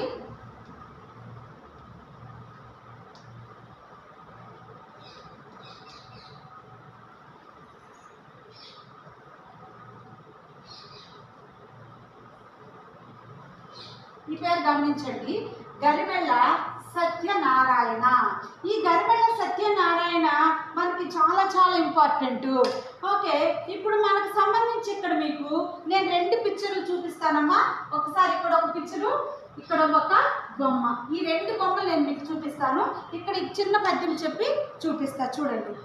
ఈ పేరు గమనించండి, గరిమెళ్ళ సత్యనారాయణ. ఈ గరిమెళ్ళ సత్యనారాయణ మనకి చాలా చాలా ఇంపార్టెంట్. ఓకే, ఇప్పుడు మనకు సంబంధించి ఇక్కడ మీకు నేను రెండు పిక్చర్లు చూపిస్తానమ్మా. ఒకసారి ఇక్కడ ఒక పిక్చరు, ఇక్కడ ఒక బొమ్మ. ఈ రెండు బొమ్మలు నేను మీకు చూపిస్తాను. ఇక్కడ చిన్న పద్యం చెప్పి చూపిస్తా చూడండి.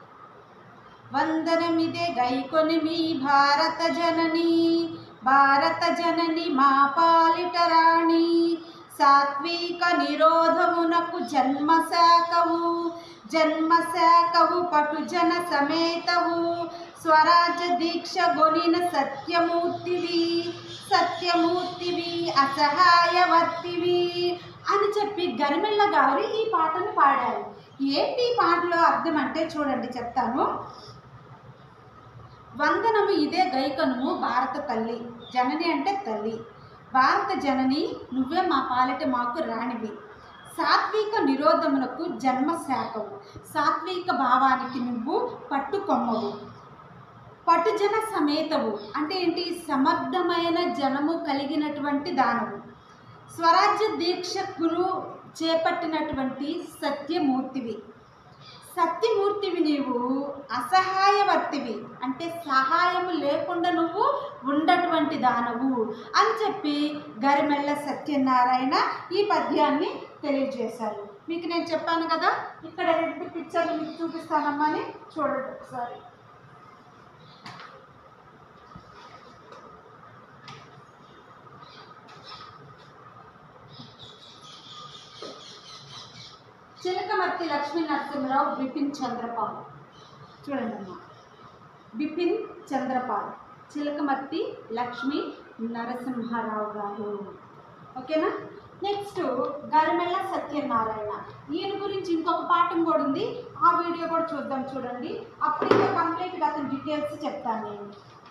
వందనమిదే గైకొని మీ భారత జనని, భారత జనని మా పాలిట రాణి, సాత్విక నిరోధమునకు జన్మశాఖవు, జన్మశాఖవు పటు జన సమేతవు, స్వరాజ్య దీక్ష గొనిన సత్యమూర్తివి, సత్యమూర్తివి అసహాయవర్తివి అని చెప్పి గరిమెళ్ళ గారు ఈ పాటను పాడారు. ఏంటి ఈ పాటలో అర్థం అంటే చూడండి చెప్తాను. వందనము ఇదే గైకనుము భారత తల్లి, జనని అంటే తల్లి, భారత జనని నువ్వే మా పాలిట మాకు రాణివి, సాత్విక నిరోధమునకు జన్మశాఖవు, సాత్విక భావానికి నువ్వు పట్టుకొమ్మవు, పటుజన సమేతవు అంటే ఏంటి? సమర్థమైన జనము కలిగినటువంటి దానవు, స్వరాజ్య దీక్షకులు చేపట్టినటువంటి సత్యమూర్తివి, సత్యమూర్తివి నీవు అసహాయవర్తివి, అంటే సహాయము లేకుండా నువ్వు ఉండటువంటి దానవు అని చెప్పి గరిమెళ్ళ సత్యనారాయణ ఈ పద్యాన్ని తెలియజేశారు. మీకు నేను చెప్పాను కదా, ఇక్కడ రెండు పిక్చర్లు మీకు చూపిస్తానమ్మా అని చూడండి ఒకసారి. చిలకమర్తి లక్ష్మీ నరసింహరావు, బిపిన్ చంద్రపాల్. చూడండి అమ్మా, బిపిన్ చంద్రపాల్, చిలకమర్తి లక్ష్మీ నరసింహారావు గారు. ఓకేనా. నెక్స్ట్ గరిమెళ్ళ సత్యనారాయణ, ఈయన గురించి ఇంకొక పాఠం కూడా ఉంది, ఆ వీడియో కూడా చూద్దాం. చూడండి, అప్పుడు ఇంకా కంప్లీట్గా అతని డీటెయిల్స్ చెప్తాను నేను.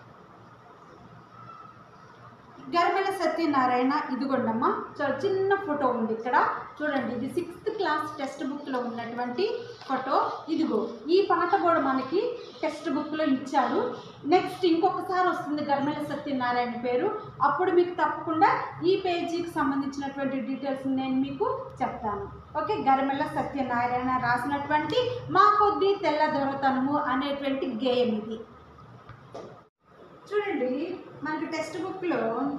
గరిమెళ్ళ సత్యనారాయణ ఇదిగోండమ్మా, చాలా చిన్న ఫోటో ఉంది ఇక్కడ చూడండి. ఇది సిక్స్త్ క్లాస్ టెక్స్ట్ బుక్లో ఉన్నటువంటి ఫోటో. ఇదిగో ఈ పాట కూడా మనకి టెక్స్ట్ బుక్లో ఇచ్చారు. నెక్స్ట్ ఇంకొకసారి వస్తుంది గరిమెళ్ళ సత్యనారాయణ పేరు, అప్పుడు మీకు తప్పకుండా ఈ పేజీకి సంబంధించినటువంటి డీటెయిల్స్ నేను మీకు చెప్తాను. ఓకే. గరిమెళ్ళ సత్యనారాయణ రాసినటువంటి మా కొద్ది తెల్ల దొరతనము అనేటువంటి గేయం ఇది. చూడండి, మనకి టెక్స్ట్ బుక్లో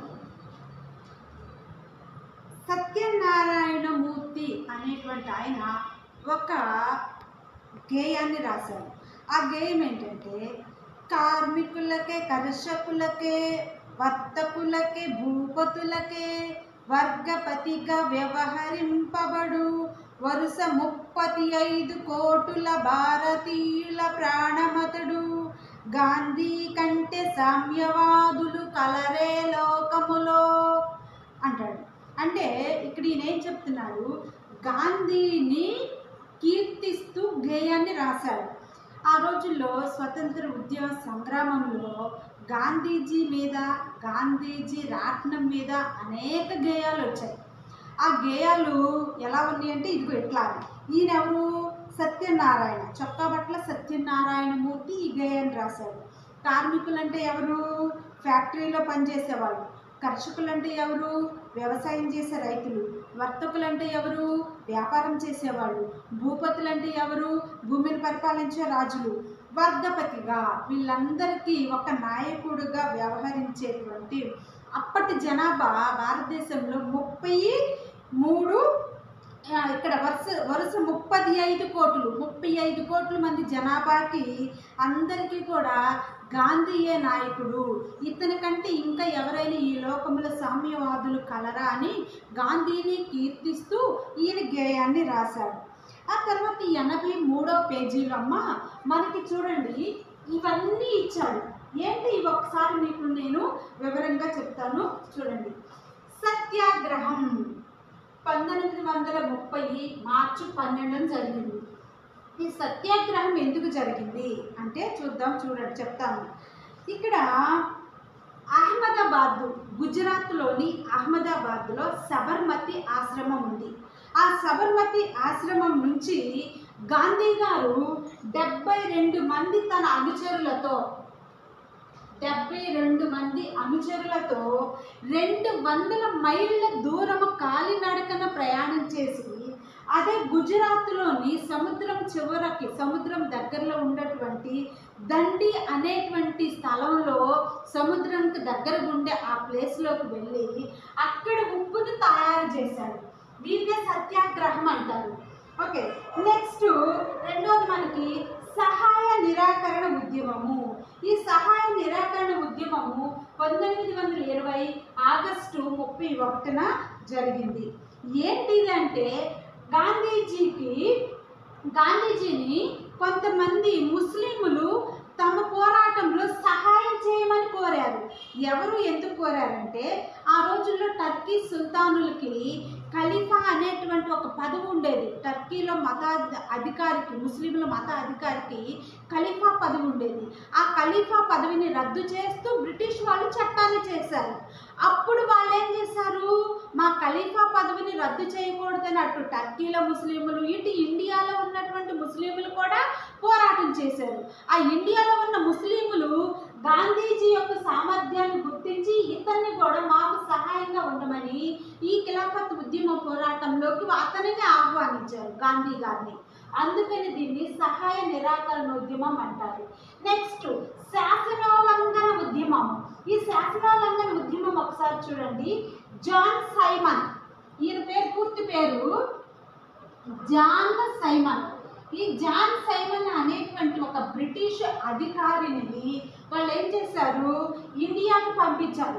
సత్యనారాయణ మూర్తి అనేటువంటి ఆయన ఒక గేయాన్ని రాశారు. ఆ గేయం ఏంటంటే, కార్మికులకే, కర్షకులకే, వర్తకులకే, భూపతులకే వర్గపతిగా వ్యవహరింపబడు వరుస ముప్పతి ఐదు కోటుల భారతీయుల ప్రాణమతడు. గాంధీ కంటే సామ్యవాదులు కలరే లోకములో అంటాడు. అంటే ఇక్కడ ఈయన ఏం చెప్తున్నాడు, గాంధీని కీర్తిస్తూ గేయాన్ని రాశాడు. ఆ రోజుల్లో స్వతంత్ర ఉద్యమ సంగ్రామంలో గాంధీజీ మీద, గాంధీజీ రాట్నం మీద అనేక గేయాలు వచ్చాయి. ఆ గేయాలు ఎలా ఉన్నాయంటే ఇదిగో ఎట్లా. ఈయనెవరు, సత్యనారాయణ, చొక్కాబట్ల సత్యనారాయణ మూర్తి ఈ గేయాన్ని రాశారు. కార్మికులంటే ఎవరు, ఫ్యాక్టరీలో పనిచేసేవాళ్ళు. కర్షకులంటే ఎవరు, వ్యవసాయం చేసే రైతులు. వర్తకులంటే ఎవరు, వ్యాపారం చేసేవాళ్ళు. భూపతులంటే ఎవరు, భూమిని పరిపాలించే రాజులు. వర్గపతిగా వీళ్ళందరికీ ఒక నాయకుడుగా వ్యవహరించేటువంటి అప్పటి జనాభా భారతదేశంలో ముప్పై మూడు ఇక్కడ వరుస వరుస ముప్పది ఐదు కోట్లు ముప్పై ఐదు కోట్ల మంది జనాభాకి అందరికీ కూడా గాంధీయే నాయకుడు. ఇతని కంటే ఇంకా ఎవరైనా ఈ లోకంలో సామ్యవాదులు కలరా అని గాంధీని కీర్తిస్తూ ఈయన గేయాన్ని రాశాడు. ఆ తర్వాత ఎనభై మూడో పేజీలో అమ్మ మనకి చూడండి ఇవన్నీ ఇచ్చాడు. ఏంటి ఇవి ఒకసారి మీకు నేను వివరంగా చెప్తాను చూడండి. సత్యాగ్రహం పంతొమ్మిది వందల ముప్పై మార్చి పన్నెండున జరిగింది. ఈ సత్యాగ్రహం ఎందుకు జరిగింది అంటే చూద్దాం, చూడండి చెప్తాను. ఇక్కడ అహ్మదాబాద్, గుజరాత్లోని అహ్మదాబాద్లో సబర్మతి ఆశ్రమం ఉంది. ఆ సబర్మతి ఆశ్రమం నుంచి గాంధీ గారు డెబ్బై రెండు మంది తన అనుచరులతో డెబ్బై రెండు మంది అనుచరులతో రెండు వందల మైళ్ళ దూరము కాలినడకన ప్రయాణం చేసి అదే గుజరాత్లోని సముద్రం చివరకి, సముద్రం దగ్గరలో ఉన్నటువంటి దండి అనేటువంటి స్థలంలో సముద్రానికి దగ్గర ఉండే ఆ ప్లేస్లోకి వెళ్ళి అక్కడ ఉప్పును తయారు చేశాడు. దీన్నే సత్యాగ్రహం అంటారు. ఓకే. నెక్స్ట్ రెండోది మనకి సహాయ నిరాకరణ ఉద్యమము. ఈ సహాయ నిరాకరణ ఉద్యమము పంతొమ్మిది వందల ఇరవై ఆగస్టు ముప్పై ఒకటిన జరిగింది. ఏంటిది అంటే గాంధీజీకి గాంధీజీని కొంతమంది ముస్లింలు తమ పోరాటంలో సహాయం చేయమని కోరారు. ఎవరు ఎందుకు కోరారంటే ఆ రోజుల్లో టర్కీ సుల్తానులకి ఖలీఫా అనేటువంటి ఒక పదవి ఉండేది. టర్కీలో మత అధికారికి, ముస్లింల మత అధికారికి ఖలీఫా పదవి ఉండేది. ఆ ఖలీఫా పదవిని రద్దు చేస్తూ బ్రిటిష్ వాళ్ళు చట్టాన్ని చేశారు. అప్పుడు వాళ్ళు ఏం చేశారు, మా ఖలీఫా పదవిని రద్దు చేయకూడదని అటు టర్కీలో ముస్లింలు, ఇటు ఇండియాలో ఉన్నటువంటి ముస్లింలు కూడా పోరాటం చేశారు. ఆ ఇండియాలో ఉన్న ముస్లింలు గాంధీజీ యొక్క సామర్థ్యాన్ని గుర్తించి ఇతన్ని కూడా మాకు సహాయంగా ఉండమని ఈ ఖిలాఫత్ ఉద్యమ పోరాటంలోకి అతనిని ఆహ్వానించారు గాంధీ గారిని. అందుకని దీన్ని సహాయ నిరాకరణ ఉద్యమం అంటారు. నెక్స్ట్ శాసనోల్లంఘన ఉద్యమం. ఈ శాసనోల్లంఘన ఉద్యమం ఒకసారి చూడండి. జాన్ సైమన్, ఈయన పేరు పూర్తి పేరు జాన్ సైమన్. ఈ జాన్ సైమన్ అనేటువంటి ఒక బ్రిటిష్ అధికారిని వాళ్ళు ఏం చేశారు, ఇండియాకు పంపించారు.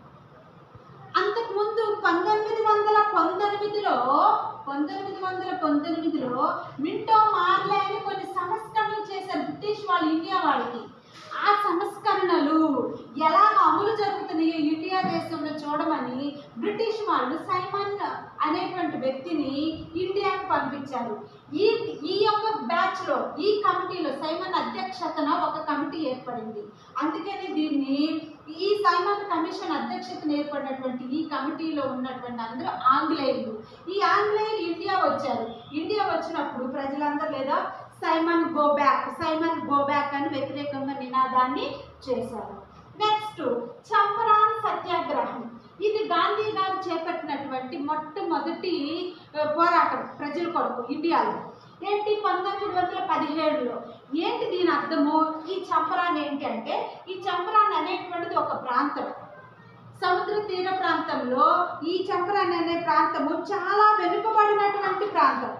అంతకుముందు పంతొమ్మిది వందల పంతొమ్మిదిలో పంతొమ్మిది వందల పంతొమ్మిదిలో మింటో మార్లే అని కొన్ని సంస్కరణలు చేశారు బ్రిటిష్ వాళ్ళు ఇండియా వాళ్ళకి. ఆ సంస్కరణలు ఎలా అమలు జరుగుతున్నాయో ఇండియా దేశంలో చూడమని బ్రిటిష్ వాళ్ళు సైమన్ అనేటువంటి వ్యక్తిని ఇండియాకు పంపించారు. ఈ ఈ యొక్క బ్యాచ్లో ఈ కమిటీలో సైమన్ అధ్యక్షతన ఒక కమిటీ ఏర్పడింది. అందుకని దీన్ని ఈ సైమన్ కమిషన్ అధ్యక్షతన ఏర్పడినటువంటి ఈ కమిటీలో ఉన్నటువంటి అందరూ ఆంగ్లేయులు. ఈ ఆంగ్లేయులు ఇండియా వచ్చారు. ఇండియా వచ్చినప్పుడు ప్రజలందరూ లేదా Simon go back Simon go back అని వ్యతిరేకంగా నినాదాన్ని చేశారు. నెక్స్ట్ చంపారణ్ సత్యాగ్రహం. ఇది గాంధీ గారు చేపట్టినటువంటి మొట్టమొదటి పోరాటం ప్రజల కొరకు ఇండియాలో. ఏంటి పంతొమ్మిది వందల పదిహేడులో. ఏంటి దీని అర్థము? ఈ చంపారణ్ ఏంటి అంటే, ఈ చంపారణ్ అనేటువంటిది ఒక ప్రాంతం, సముద్ర తీర ప్రాంతంలో. ఈ చంపారణ్ అనే ప్రాంతము చాలా వెనుకబడినటువంటి ప్రాంతం.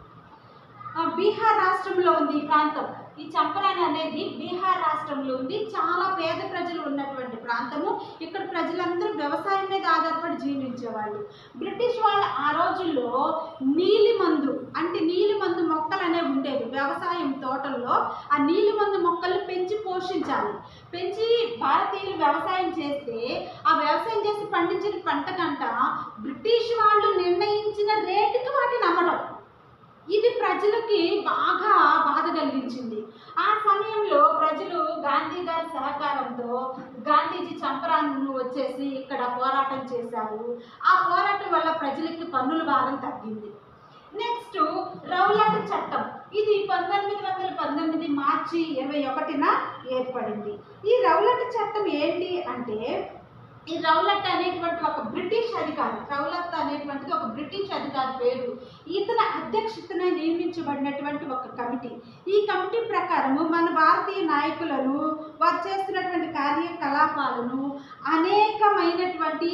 బీహార్ రాష్ట్రంలో ఉంది ఈ ప్రాంతం. ఈ చంపారణ్ అనేది బీహార్ రాష్ట్రంలో ఉంది. చాలా పేద ప్రజలు ఉన్నటువంటి ప్రాంతము. ఇక్కడ ప్రజలందరూ వ్యవసాయం మీద ఆధారపడి జీవించేవాళ్ళు. బ్రిటిష్ వాళ్ళు ఆ రోజుల్లో నీలి మందు అంటే నీలి మందు మొక్కలు అనేవి ఉండేవి వ్యవసాయం తోటల్లో. ఆ నీలి మందు మొక్కల్ని పెంచి పోషించాలి. పెంచి భారతీయులు వ్యవసాయం చేస్తే ఆ వ్యవసాయం చేసి పండించిన పంట కంట బ్రిటిష్ వాళ్ళు నిర్ణయించిన రేటుకి వాటిని అమ్మడం. ఇది ప్రజలకి బాగా బాధ కలిగించింది. ఆ సమయంలో ప్రజలు గాంధీ గారి సహకారంతో గాంధీజీ చంపారణ్ను వచ్చేసి ఇక్కడ పోరాటం చేశారు. ఆ పోరాటం వల్ల ప్రజలకి పన్నుల భారం తగ్గింది. నెక్స్ట్ రౌలట్ చట్టం. ఇది పంతొమ్మిది వందల పంతొమ్మిది మార్చి ఇరవై ఒకటిన ఏర్పడింది. ఈ రౌలట్ చట్టం ఏంటి అంటే, ఈ రౌలట్ అనేటువంటి ఒక బ్రిటిష్ అధికారి రౌలట్ అనేటువంటిది ఒక బ్రిటిష్ అధికారి పేరు. ఇతని అధ్యక్షతన నియమించబడినటువంటి ఒక కమిటీ. ఈ కమిటీ ప్రకారము మన భారతీయ నాయకులను వారు చేస్తున్నటువంటి కార్యకలాపాలను అనేకమైనటువంటి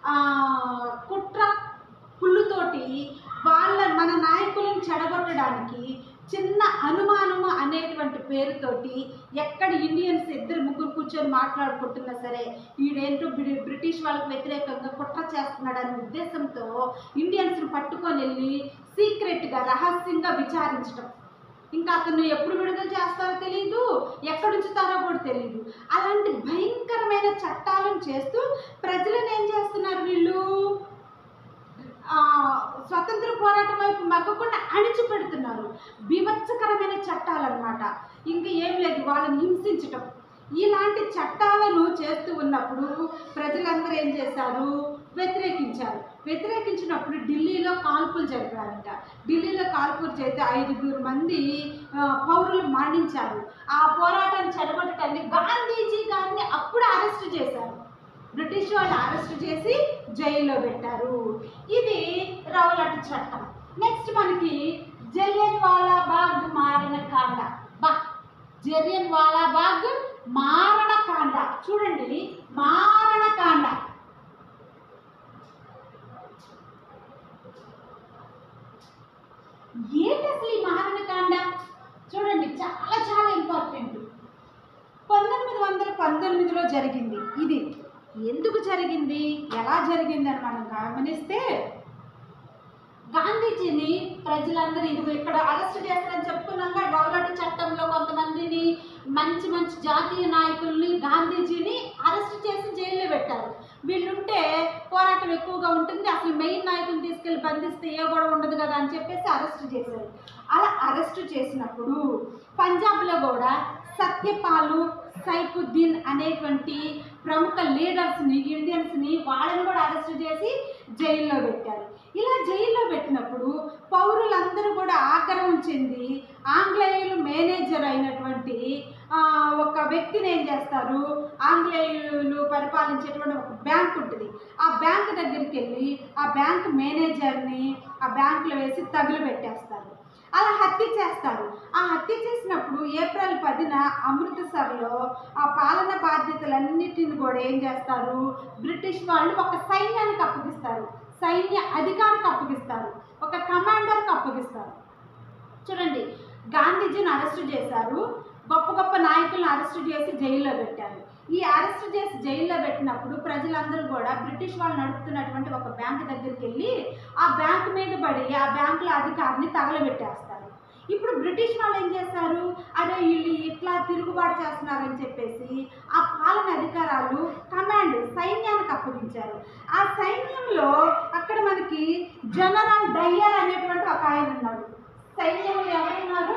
కుట్ర కుళ్ళుతోటి వాళ్ళ మన నాయకులను చెడగొట్టడానికి చిన్న అనుమానము అనేటువంటి పేరుతోటి ఎక్కడ ఇండియన్స్ ఇద్దరు ముగ్గురు కూర్చొని మాట్లాడుకుంటున్నా సరే వీడేంటో బ్రిటిష్ వాళ్ళకి వ్యతిరేకంగా కుట్ర చేస్తున్నాడనే ఉద్దేశంతో ఇండియన్స్ని పట్టుకొని వెళ్ళి సీక్రెట్గా రహస్యంగా విచారించడం. ఇంకా అతను ఎప్పుడు విడుదల చేస్తారో తెలియదు, ఎక్కడ ఉంచుతారో కూడా తెలియదు. అలాంటి భయంకరమైన చట్టాలను చేస్తూ ప్రజలను ఏం చేస్తున్నారు వీళ్ళు, స్వతంత్ర పోరాటం వైపు మగ్గకుండా అణిచిపెడుతున్నారు. బీభత్సకరమైన చట్టాలు అన్నమాట. ఇంకా ఏం లేదు, వాళ్ళని హింసించటం. ఇలాంటి చట్టాలను చేస్తూ ఉన్నప్పుడు ప్రజలందరూ ఏం చేశారు, వ్యతిరేకించారు. వ్యతిరేకించినప్పుడు ఢిల్లీలో కాల్పులు జరిపారంట. ఢిల్లీలో కాల్పులు చేస్తే ఐదుగురు మంది పౌరులు మరణించారు. ఆ పోరాటాన్ని చెడగొట్టడాన్ని గాంధీజీ గారిని అప్పుడు అరెస్ట్ చేశారు. బ్రిటిష్ వాళ్ళు అరెస్ట్ చేసి జైల్లో పెట్టారు. ఇది రౌలట్ చట్టం. నెక్స్ట్ మనకి జలియన్ వాలా బాగ్ మారణ కాండ. బా జలియన్ వాలా బాగ్ మారణ కాండ చూడండి, మారణ కాండ. ఏంటి అసలు ఈ మారణ కాండ? చూడండి, చాలా చాలా ఇంపార్టెంట్. పంతొమ్మిది వందల పంతొమ్మిదిలో జరిగింది. ఇది ఎందుకు జరిగింది, ఎలా జరిగింది అని మనం గమనిస్తే, గాంధీజీని ప్రజలందరూ ఇదిగో ఇక్కడ అరెస్ట్ చేస్తారని చెప్పుకున్నాక రౌలట్ చట్టంలో కొంతమందిని మంచి మంచి జాతీయ నాయకుల్ని గాంధీజీని అరెస్ట్ చేసి జైల్లో పెట్టారు. వీళ్ళుంటే పోరాటం ఎక్కువగా ఉంటుంది, అసలు మెయిన్ నాయకులు తీసుకెళ్ళి బంధిస్తే ఏ గొడవ ఉండదు కదా అని చెప్పేసి అరెస్ట్ చేశారు. అలా అరెస్ట్ చేసినప్పుడు పంజాబ్లో కూడా సత్యపాలు, సైఫుద్దీన్ అనేటువంటి ప్రముఖ లీడర్స్ని ఇండియన్స్ని వాళ్ళని కూడా అరెస్ట్ చేసి జైల్లో పెట్టారు. ఇలా జైల్లో పెట్టినప్పుడు పౌరులందరూ కూడా ఆగ్రహం చెంది ఆంగ్లేయులు మేనేజర్ అయినటువంటి ఒక వ్యక్తిని ఏం చేస్తారు, ఆంగ్లేయులు పరిపాలించేటువంటి ఒక బ్యాంక్ ఉంటుంది. ఆ బ్యాంక్ దగ్గరికి వెళ్ళి ఆ బ్యాంక్ మేనేజర్ని ఆ బ్యాంకులో వేసి తగులు పెట్టేస్తారు. అలా హత్య చేస్తారు. ఆ హత్య చేసినప్పుడు ఏప్రిల్ పదిన అమృత్సర్లో ఆ పాలన బాధ్యతలన్నిటిని కూడా ఏం చేస్తారు, బ్రిటిష్ వాళ్ళు ఒక సైన్యానికి అప్పగిస్తారు, సైన్య అధికారికి అప్పగిస్తారు, ఒక కమాండర్కి అప్పగిస్తారు. చూడండి, గాంధీజీని అరెస్ట్ చేశారు, గొప్ప గొప్ప నాయకులను అరెస్ట్ చేసి జైల్లో పెట్టారు. ఈ అరెస్ట్ చేసి జైల్లో పెట్టినప్పుడు ప్రజలందరూ కూడా బ్రిటిష్ వాళ్ళు నడుపుతున్నటువంటి ఒక బ్యాంకు దగ్గరికి వెళ్ళి ఆ బ్యాంకు మీద పడి ఆ బ్యాంకుల అధికారిని తగలబెట్టేస్తారు. ఇప్పుడు బ్రిటిష్ వాళ్ళు ఏం చేస్తారు, అదే వీళ్ళు ఇట్లా తిరుగుబాటు చేస్తున్నారని చెప్పేసి ఆ పాలన అధికారాలు కమాండ్ సైన్యానికి అప్పగించారు. ఆ సైన్యంలో అక్కడ మనకి జనరల్ డయ్యర్ అనేటువంటి ఒక ఆయన ఉన్నాడు. సైన్యంలో ఎవరున్నారు,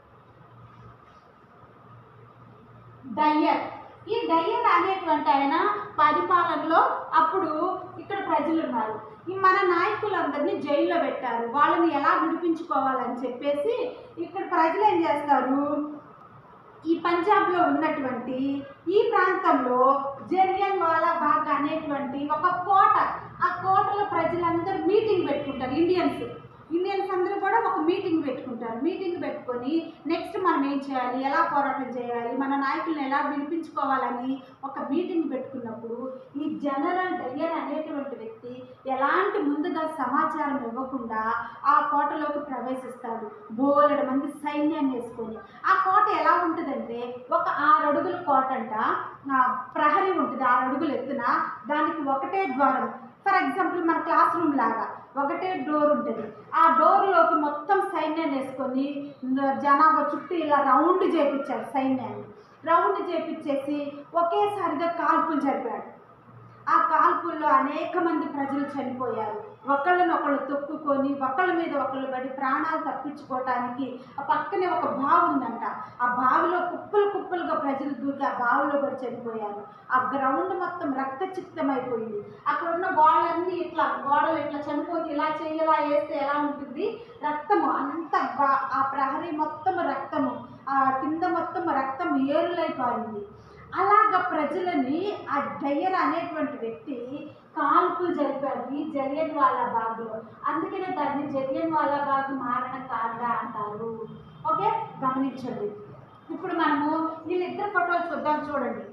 డయ్యర్. ఈ డయ్యర్ అనేటువంటి ఆయన పరిపాలనలో అప్పుడు ఇక్కడ ప్రజలు ఉన్నారు, ఈ మన నాయకులందరినీ జైల్లో పెట్టారు, వాళ్ళని ఎలా విడిపించుకోవాలని చెప్పేసి ఇక్కడ ప్రజలు ఏం చేస్తారు, ఈ పంజాబ్లో ఉన్నటువంటి ఈ ప్రాంతంలో జలియన్ వాలా బాగ్ అనేటువంటి ఒక కోట, ఆ కోటలో ప్రజలందరూ మీటింగ్ పెట్టుకుంటారు. ఇండియన్స్ ఇండియన్స్ అందరూ కూడా ఒక మీటింగ్ పెట్టుకుంటారు. మీటింగ్ పెట్టుకొని నెక్స్ట్ మనం ఏం చేయాలి, ఎలా పోరాటం చేయాలి, మన నాయకులను ఎలా వినిపించుకోవాలని ఒక మీటింగ్ పెట్టుకున్నప్పుడు ఈ జనరల్ డయ్యర్ అనేటువంటి వ్యక్తి ఎలాంటి ముందుగా సమాచారం ఇవ్వకుండా ఆ కోటలోకి ప్రవేశిస్తాడు, బోలెడు మంది సైన్యాన్ని వేసుకొని. ఆ కోట ఎలా ఉంటుందంటే ఒక ఆరు అడుగుల కోట అంట, ప్రహరీ ఉంటుంది ఆరు అడుగులు ఎత్తున, దానికి ఒకటే ద్వారం. ఫర్ ఎగ్జాంపుల్ మన క్లాస్ రూమ్ లాగా ఒకటే డోర్ ఉంటుంది. ఆ డోర్లోకి మొత్తం సైన్యాన్ని వేసుకొని జనాభా చుట్టూ ఇలా రౌండ్ చేయించాడు. సైన్యాన్ని రౌండ్ చేయించేసి ఒకేసారిగా కాల్పులు జరిపాడు. ఆ కాల్పుల్లో అనేక మంది ప్రజలు చనిపోయారు. ఒకళ్ళనొకళ్ళు తొక్కుకొని ఒకళ్ళ మీద ఒకళ్ళు పడి ప్రాణాలు తప్పించుకోవటానికి ఆ పక్కనే ఒక బావి ఉందంట, ఆ బావిలో కుప్పలు కుప్పలుగా ప్రజలు దూకి ఆ బావిలో పడి చనిపోయారు. ఆ గ్రౌండ్ మొత్తం రక్తచిత్తమైపోయింది. అక్కడ ఉన్న గోడలన్నీ ఇట్లా గోడలు ఇట్లా చనిపోతే ఇలా చెయ్యలా వేస్తే ఎలా ఉంటుంది, రక్తము అంత ఆ ప్రహరీ మొత్తం రక్తము, ఆ కింద మొత్తం రక్తం ఏరులైపోయింది. అలాగ ప్రజలని ఆ డయ్యర్ అనేటువంటి వ్యక్తి కాల్పులు జరిపాడు ఈ జలియన్ వాలా బాగ్లో. అందుకనే దాన్ని జలియన్ వాలా బాగ్ మారణ కాండ అంటారు. ఓకే, గమనించండి. ఇప్పుడు మనము వీళ్ళిద్దరు ఫోటోలు చూద్దాం. చూడండి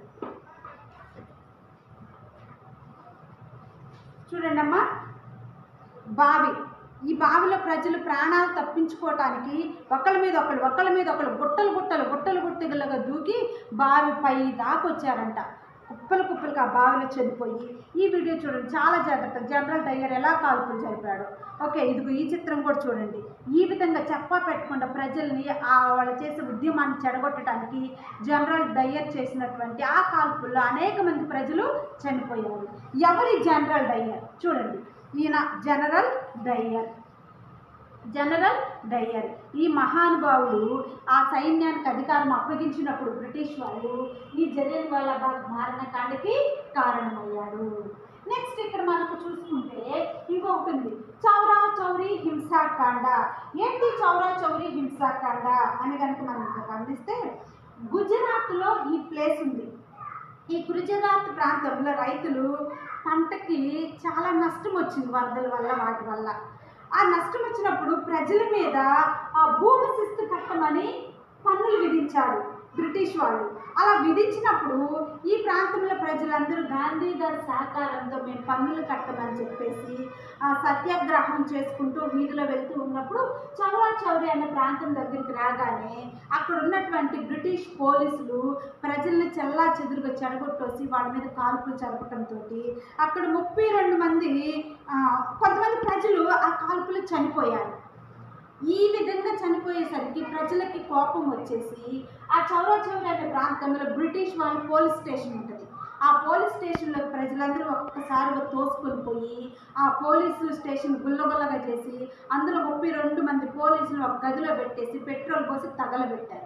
చూడండి అమ్మా, బావి. ఈ బావిలో ప్రజలు ప్రాణాలు తప్పించుకోవటానికి ఒకళ్ళ మీద ఒకళ్ళు ఒకళ్ళ మీద ఒకళ్ళు గుట్టలు గుట్టలు గుట్టలు గుట్టలుగా దూకి బావి పై దాకా వచ్చారంట. కుప్పలు కుప్పలుగా ఆ బావిలో చనిపోయి. ఈ వీడియో చూడండి, చాలా జాగ్రత్త. జనరల్ డయ్యర్ ఎలా కాల్పులు జరిపాడు. ఓకే, ఇదిగో ఈ చిత్రం కూడా చూడండి. ఈ విధంగా చెప్పా పెట్టకుండా ప్రజల్ని ఆ వాళ్ళు చేసే ఉద్యమాన్ని చెడగొట్టడానికి జనరల్ డయ్యర్ చేసినటువంటి ఆ కాల్పుల్లో అనేక మంది ప్రజలు చనిపోయారు. ఎవరి జనరల్ డయ్యర్ చూడండి, ఈయన జనరల్ డయ్యర్. జనరల్ డయ్యర్ ఈ మహానుభావుడు ఆ సైన్యానికి అధికారం అప్పగించినప్పుడు బ్రిటిష్ వాళ్ళు ఈ జలియన్ వాలా బాగ్ మారణకాండకి కారణమయ్యాడు. నెక్స్ట్ ఇక్కడ మనకు చూసుకుంటే ఇంకొకటి ఉంది, చౌరా చౌరీ హింసాకాండ. ఏంటి చౌరా చౌరీ హింసాకాండ అని కనుక మనం గమనిస్తే, గుజరాత్లో ఈ ప్లేస్ ఉంది. ఈ గుజరాత్ ప్రాంతంలో రైతులు పంటకి చాలా నష్టం వచ్చింది వరదల వల్ల వాటి వల్ల. ఆ నష్టం వచ్చినప్పుడు ప్రజల మీద ఆ భూమి శిస్తు కట్టమని పన్నులు విధించాడు బ్రిటిష్ వాళ్ళు. అలా విధించినప్పుడు ఈ ప్రాంతంలో ప్రజలందరూ గాంధీ గారి సహకారంతో మేము పన్నులు కట్టమని చెప్పేసి ఆ సత్యాగ్రహం చేసుకుంటూ వీధిలో వెళ్తూ ఉన్నప్పుడు చౌరా చౌరీ అనే ప్రాంతం దగ్గరికి రాగానే అక్కడ ఉన్నటువంటి బ్రిటిష్ పోలీసులు ప్రజల్ని చెల్లా చెదురుగా చెడగొట్టేసి వాళ్ళ మీద కాల్పులు జరపడంతో అక్కడ ముప్పై రెండు మంది కొంతమంది ప్రజలు ఆ కాల్పులు చనిపోయారు. ఈ విధంగా చనిపోయేసరికి ప్రజలకి కోపం వచ్చేసి ఆ చౌరా చౌరీ అనే ప్రాంతంలో బ్రిటిష్ వాళ్ళ పోలీస్ స్టేషన్ ఉంటుంది. ఆ పోలీస్ స్టేషన్లో ప్రజలందరూ ఒక్కసారిగా తోసుకొని పోయి ఆ పోలీసు స్టేషన్ గుల్లగుల్లగా చేసి అందులో ముప్పై రెండు మంది పోలీసులు ఒక గదిలో పెట్టేసి పెట్రోల్ పోసి తగలబెట్టారు.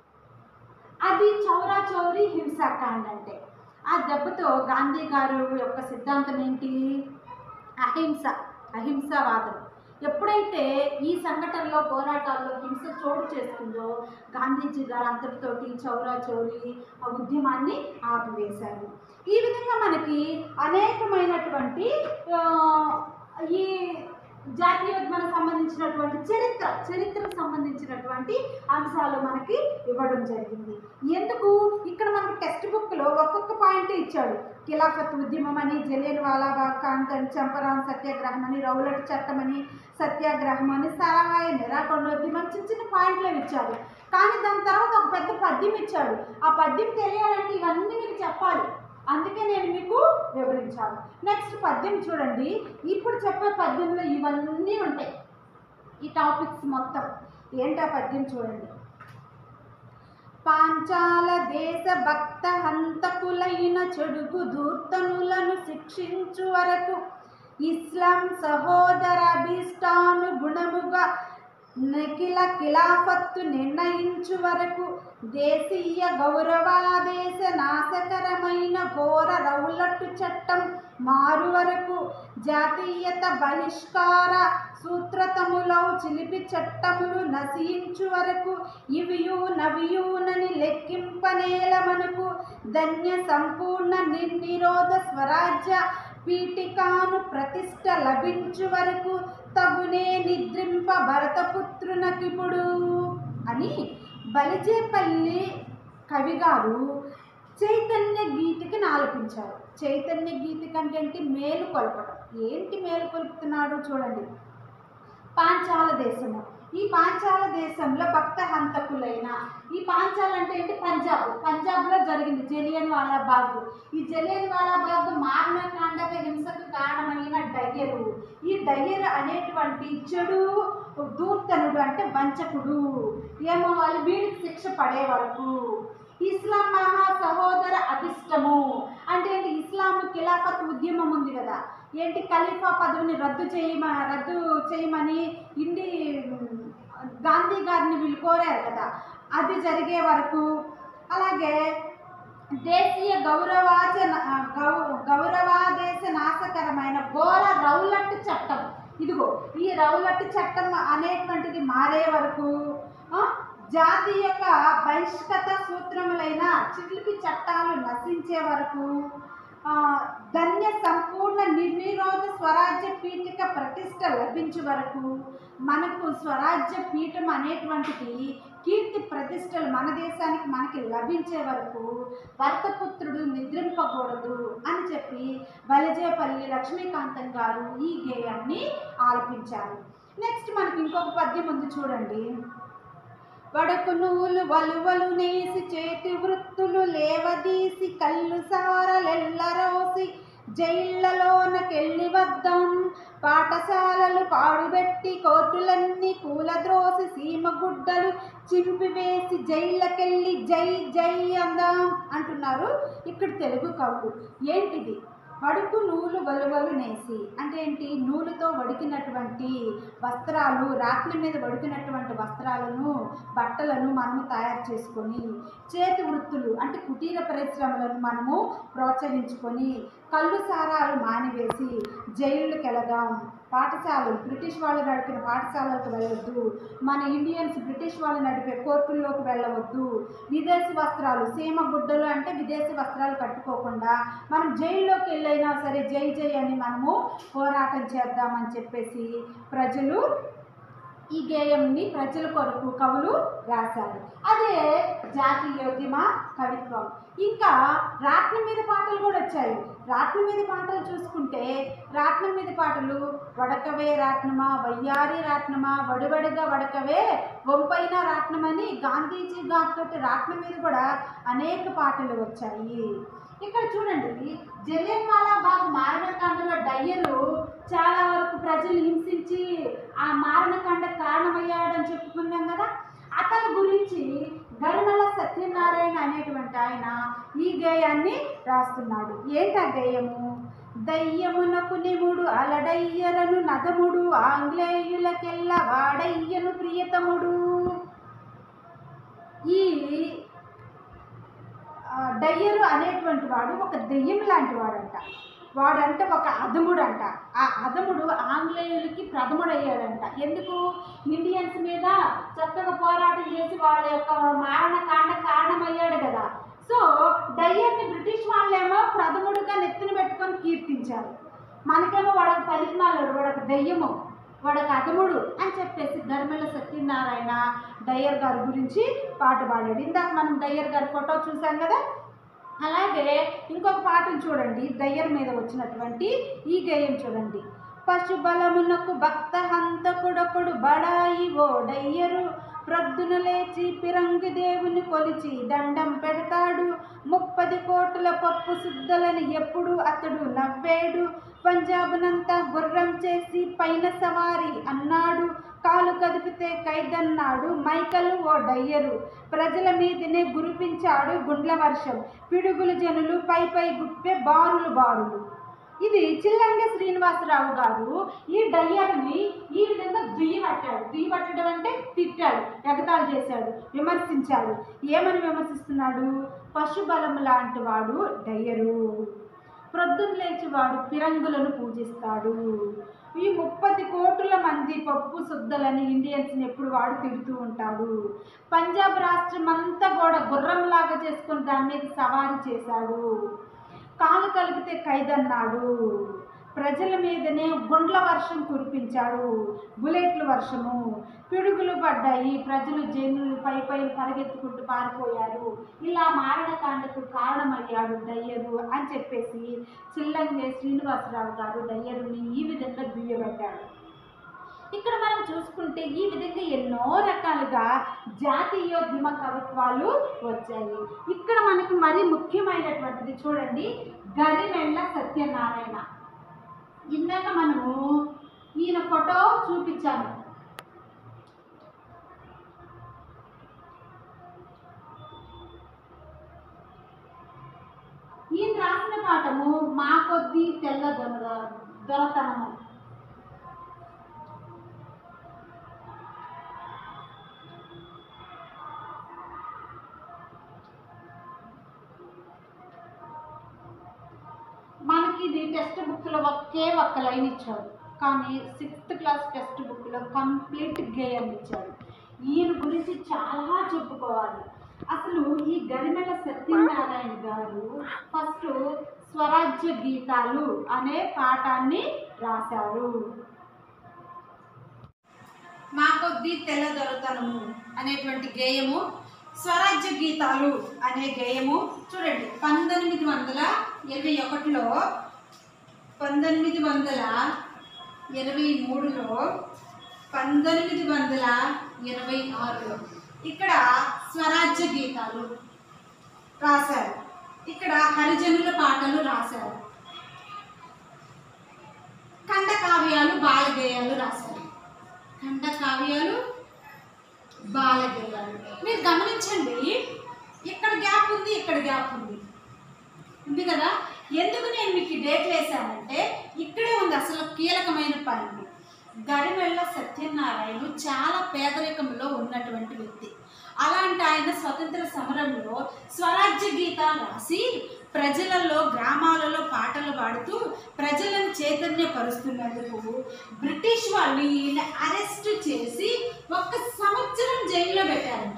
అది చౌరా చౌరీ హింసాకాండ అంటే. ఆ దెబ్బతో గాంధీ గారు యొక్క సిద్ధాంతం ఏంటి, అహింస, అహింసావాదం. ఎప్పుడైతే ఈ సంఘటనలో పోరాటాల్లో హింస చోటు చేసుకుందో గాంధీజీ గారు అంతటితోటి చౌరా చౌరీ ఆ ఉద్యమాన్ని ఆపివేశారు. ఈ విధంగా మనకి అనేకమైనటువంటి ఈ జాతీయోద్యమానికి సంబంధించినటువంటి చరిత్ర చరిత్రకు సంబంధించి సంబంధించినటువంటి అంశాలు మనకి ఇవ్వడం జరిగింది. ఎందుకు ఇక్కడ మనకి టెక్స్ట్ బుక్లో ఒక్కొక్క పాయింట్ ఇచ్చాడు. ఖిలాఫత్ ఉద్యమం అని, జలియన్ వాలాబాగ్ కాంత్ అని, చంపరాన్ సత్యాగ్రహం అని, రౌలట్ చట్టం అని, సత్యాగ్రహం అని, సరాయ నిరాకొండోద్యమం, చిన్న చిన్న పాయింట్లు ఇచ్చారు. కానీ దాని తర్వాత ఒక పెద్ద పద్యం ఇచ్చాడు. ఆ పద్యం తెలియాలంటే ఇవన్నీ మీకు చెప్పాలి, అందుకే నేను మీకు వివరించాను. నెక్స్ట్ పద్యం చూడండి. ఇప్పుడు చెప్పే పద్యంలో ఇవన్నీ ఉంటాయి, ఈ టాపిక్స్ మొత్తం. ఏంటా పద్యం చూడండి. పాంచాల దేశ భక్త హంతకులైన చెడుగు దూర్తనులను శిక్షించు వరకు ఇస్లాం సహోదర అభిష్టాను గుణముగా నిఖిల ఖిలాఫత్తు నిర్ణయించు వరకు దేశీయ గౌరవాదేశ నాశకరమైన ఘోర రౌలట్టు చట్టం మారు వరకు జాతీయత బహిష్కార సూత్రతములో చిలిపి చట్టములు నశించు వరకు ఇవియు నవియూనని లెక్కింపనేల మనకు ధన్య సంపూర్ణ నిర్నిరోధ స్వరాజ్య పీఠికాను ప్రతిష్ట లభించు వరకు తగునే నిద్రింప భరతపుత్రునకిప్పుడు అని బలిజేపల్లి కవిగారు చైతన్య గీతికి ఆలపించారు. చైతన్య గీతికి అంటే ఏంటి? మేలు కొలపడం. ఏంటి మేలు కొలుపుతున్నాడు చూడండి. పాంచాల దేశము, ఈ పాంచాల దేశంలో భక్త హంతకులైన, ఈ పాంచాల అంటే ఏంటి? పంజాబ్. పంజాబ్లో జరిగింది జలియన్ వాలాబాగ్. ఈ జలియన్ వాలాబాగ్ మారణకాండక హింసకు కారణమైన డయ్యరు. ఈ డయ్యరు అనేటువంటి చెడు దూర్తనుడు అంటే వంచకుడు ఏమో వాళ్ళు వీడికి శిక్ష పడే వరకు ఇస్లాం మహా సహోదర అభిష్టము అంటే ఏంటి? ఇస్లాం ఖిలాఫత్ ఉద్యమం ఉంది కదా, ఏంటి? ఖలీఫా పదవిని రద్దు చేయమ రద్దు చేయమని ఇండి గాంధీ గారిని వీళ్ళు కోరారు కదా, అది జరిగే వరకు. అలాగే దేశీయ గౌరవాచ గౌ గౌరవాదేశ నాశకరమైన ఘోర రౌలట్ చట్టం, ఇదిగో ఈ రౌలట్ చట్టం అనేటువంటిది మారే వరకు, జాతీయ బహిష్కత సూత్రములైన చిలిపి చట్టాలు నశించే వరకు, ధన్య సంపూర్ణ నిర్నిరోధ స్వరాజ్య పీఠిక ప్రతిష్ట లభించే వరకు, మనకు స్వరాజ్య పీఠం అనేటువంటిది కీర్తి ప్రతిష్టలు మన దేశానికి మనకి లభించే వరకు భరతపుత్రుడు నిద్రింపకూడదు అని చెప్పి బలిజేపల్లి లక్ష్మీకాంతం గారు ఈ గేయాన్ని ఆలపించారు. నెక్స్ట్ మనకి ఇంకొక పద్యం ఉంది చూడండి. వడకు నువ్వులు వలువలు నేసి చేతి వృత్తులు లేవదీసి కళ్ళు సారలెల్లరోసి జైళ్లలోనకెళ్ళి వద్దాం, పాఠశాలలు పాడుబెట్టి కోర్టులన్నీ కూలద్రోసి సీమ గుడ్డలు చింపివేసి జైళ్ళకెళ్ళి జై జై అందాం అంటున్నారు ఇక్కడ తెలుగు కవులు. ఏంటిది? వడుకు నూలు వలువలు నేసి అంటే ఏంటి? నూలుతో వడికినటువంటి వస్త్రాలు, రాట్ల మీద వడికినటువంటి వస్త్రాలను, బట్టలను మనము తయారు చేసుకొని, చేతి వృత్తులు అంటే కుటీర పరిశ్రమలను మనము ప్రోత్సహించుకొని, కళ్ళు సారాలు మానివేసి జైళ్ళకి వెళదాం, పాఠశాలలు బ్రిటిష్ వాళ్ళు నడిపిన పాఠశాలలకు వెళ్ళవద్దు, మన ఇండియన్స్ బ్రిటిష్ వాళ్ళు నడిపే కోర్టుల్లోకి వెళ్ళవద్దు, విదేశీ వస్త్రాలు సీమ గుడ్డలు అంటే విదేశీ వస్త్రాలు కట్టుకోకుండా మనం జైల్లోకి వెళ్ళైనా సరే జై జై అని మనము పోరాటం చేద్దామని చెప్పేసి ప్రజలు ఈ గేయంని ప్రజల కొరకు కవులు రాశారు. అదే జాతీయోద్యమ కవిత్వం. ఇంకా రాట్నం మీద పాటలు కూడా వచ్చాయి. రాట్నం మీద పాటలు చూసుకుంటే రాట్నం మీద పాటలు వడకవే రాట్నమా, వయ్యారి రాట్నమా, వడివడిగా వడకవే వంపైన రాట్నమని గాంధీజీ గారితో రాట్నం మీద కూడా అనేక పాటలు వచ్చాయి. ఇక్కడ చూడండి, జలియన్ వాలాబాగ్ మారణకాండలో డయ్యరు చాలా వరకు ప్రజలు హింసించి ఆ మారణకాండ కారణమయ్యాడని చెప్పుకున్నాం కదా. అతని గురించి గరిమల సత్యనారాయణ అనేటువంటి ఆయన ఈ గేయాన్ని రాస్తున్నాడు. ఏంటి ఆ గేయము? దయ్యమునకు నిముడు అలడయ్యరను నదముడు ఆంగ్లేయులకెల్ల వాడయ్యను ప్రియతముడు. ఈ డయ్యరు అనేటువంటి వాడు ఒక దెయ్యం లాంటి వాడంట. వాడంటే ఒక అధముడు అంట. ఆ అధముడు ఆంగ్లేయులకి ప్రథముడయ్యాడంట. ఎందుకు? ఇండియన్స్ మీద చక్కగా పోరాటం చేసి వాళ్ళ యొక్క మారణకాండ కారణమయ్యాడు కదా. సో డయ్యర్ని బ్రిటిష్ వాళ్ళేమో ప్రథముడుగా నెత్తిన పెట్టుకొని కీర్తించారు. మనకేమో వాడొక పలికినాలుడు, వాడొక దెయ్యము, వాడొక అధముడు అని చెప్పేసి ధర్మల సత్యనారాయణ డయ్యర్ గారి గురించి పాట పాడాడు. ఇందాక మనం డయ్యర్ గారి ఫోటో చూసాం కదా, అలాగే ఇంకొక పాటను చూడండి, డయ్యర్ మీద వచ్చినటువంటి ఈ గేయం చూడండి. పశుబలమునకు భక్త హంతకుడొకడు బడాయి ఓ డయ్యరు, ప్రొద్దున లేచి పిరంగి దేవుని కొలిచి దండం పెడతాడు, ముప్పది కోట్ల పప్పు శుద్ధలని ఎప్పుడు అతడు నవ్వేడు, పంజాబునంతా గుర్రం చేసి పైన సవారి అన్నాడు, కాలు కదిపితే ఖైదన్నాడు మైకల్ ఓ డయ్యరు, ప్రజల మీదనే గురిపించాడు గుండ్ల వర్షం, పిడుగులు జనులు పై పై గుప్పే బారులు బారులు. ఇది చిల్లంగి శ్రీనివాసరావు గారు ఈ డయ్యర్ని ఈ విధంగా దుయ్యబట్టాడు. దుయ్యబట్టడం అంటే తిట్టాడు, ఎగతాళి చేశాడు, విమర్శించాడు. ఏమని విమర్శిస్తున్నాడు? పశుబలం లాంటి వాడు డయ్యరు, ప్రొద్దున లేచి వాడు పిరంగులను పూజిస్తాడు, ఈ ముప్పది కోట్ల మంది పప్పు శుద్ధలని ఇండియన్స్ని ఎప్పుడు వాడు తిడుతూ ఉంటాడు, పంజాబ్ రాష్ట్రం అంతా కూడా గుర్రంలాగా చేసుకుని దాని మీద సవారీ చేశాడు, కాలు కలిపితే ఖైదన్నాడు, ప్రజల మీదనే గుండ్ల వర్షం కురిపించాడు, బుల్లెట్ల వర్షము, పిడుగులు పడ్డాయి, ప్రజలు జనులు పై పై పరిగెత్తుకుంటూ పారిపోయారు, ఇలా మారణకాండకు కారణమయ్యాడు డయ్యరు అని చెప్పేసి చిల్లంగి శ్రీనివాసరావు గారు డయ్యరుని ఈ విధంగా దుయ్యబట్టాడు. ఇక్కడ మనం చూసుకుంటే ఈ విధంగా ఎన్నో రకాలుగా జాతీయోద్యమ కవిత్వాలు వచ్చాయి. ఇక్కడ మనకి మరీ ముఖ్యమైనటువంటిది చూడండి, గరిమెళ్ళ సత్యనారాయణ. ఇందాక మనము ఈయన ఫోటో చూపించాను. ఈయన రాసిన పాఠము మా కొద్ది తెల్ల దొర దొరతనము. మనకి ఇది టెక్స్ట్ బుక్లో ఒకే ఒక్క లైన్ ఇచ్చాడు, కానీ సిక్స్త్ క్లాస్ టెక్స్ట్ బుక్లో కంప్లీట్ గేయం ఇచ్చాడు. ఈయన గురించి చాలా చెప్పుకోవాలి. అసలు ఈ గరిమెళ్ళ సత్యనారాయణ గారు ఫస్ట్ స్వరాజ్య గీతాలు అనే పాఠాన్ని రాశారు. మా కొద్ది తెల్ల దొరతనము అనేటువంటి గేయము, స్వరాజ్య గీతాలు అనే గేయము చూడండి, పంతొమ్మిది వందల ఇరవై ఒకటిలో పంతొమ్మిది వందల ఇరవై మూడులో పంతొమ్మిది వందల ఇరవై ఆరులో ఇక్కడ స్వరాజ్య గీతాలు రాశారు. ఇక్కడ హరిజనుల పాటలు రాశారు, ఖండ కావ్యాలు బాలగేయాలు రాశారు. ఖండ కావ్యాలు బాలగేయాలు మీరు గమనించండి, ఇక్కడ గ్యాప్ ఉంది, ఇక్కడ గ్యాప్ ఉంది ఉంది కదా. ఎందుకు నేను మీకు డేట్లు వేసానంటే ఇక్కడే ఉంది అసలు కీలకమైన పాయింట్. గరిమెళ్ళ సత్యనారాయణ చాలా పేదరికంలో ఉన్నటువంటి వ్యక్తి. అలాంటి ఆయన స్వతంత్ర సమరంలో స్వరాజ్య గీతాలు రాసి ప్రజలలో గ్రామాలలో పాటలు పాడుతూ ప్రజలను చైతన్యపరుస్తున్నందుకు బ్రిటిష్ వాళ్ళు ఈయన అరెస్ట్ చేసి ఒక్క సంవత్సరం జైల్లో పెట్టారంట.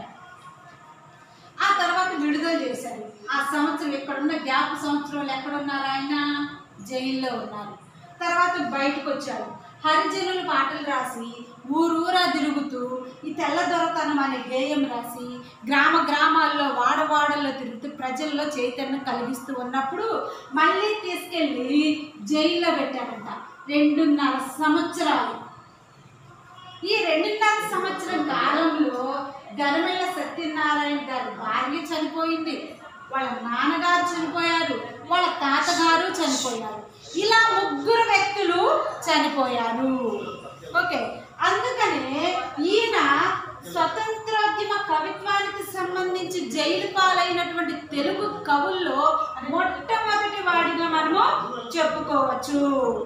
ఆ తర్వాత విడుదల చేశారు. ఆ సంవత్సరం ఎక్కడున్న గ్యాప్ సంవత్సరంలో ఎక్కడున్నారు? ఆయన జైల్లో ఉన్నారు. తర్వాత బయటకు వచ్చారు. హరిజనులు పాటలు రాసి ఊరూరా తిరుగుతూ ఈ తెల్ల దొరతనం అనే గేయం రాసి గ్రామ గ్రామాల్లో వాడవాడల్లో తిరుగుతూ ప్రజల్లో చైతన్యం కలిగిస్తూ ఉన్నప్పుడు మళ్ళీ తీసుకెళ్ళి జైల్లో పెట్టారంట రెండున్నర సంవత్సరాలు. ఈ రెండున్నర సంవత్సరం కాలంలో గరిమెళ్ళ సత్యనారాయణ గారి భార్య చనిపోయింది, వాళ్ళ నాన్నగారు చనిపోయారు, వాళ్ళ తాతగారు చనిపోయారు. ఇలా ముగ్గురు వ్యక్తులు చనిపోయారు. ఓకే, అందుకనే ఈయన స్వతంత్రోద్యమ కవిత్వానికి సంబంధించి జైలు పాలైనటువంటి తెలుగు కవుల్లో మొట్టమొదటి వాడిగా మనము చెప్పుకోవచ్చు.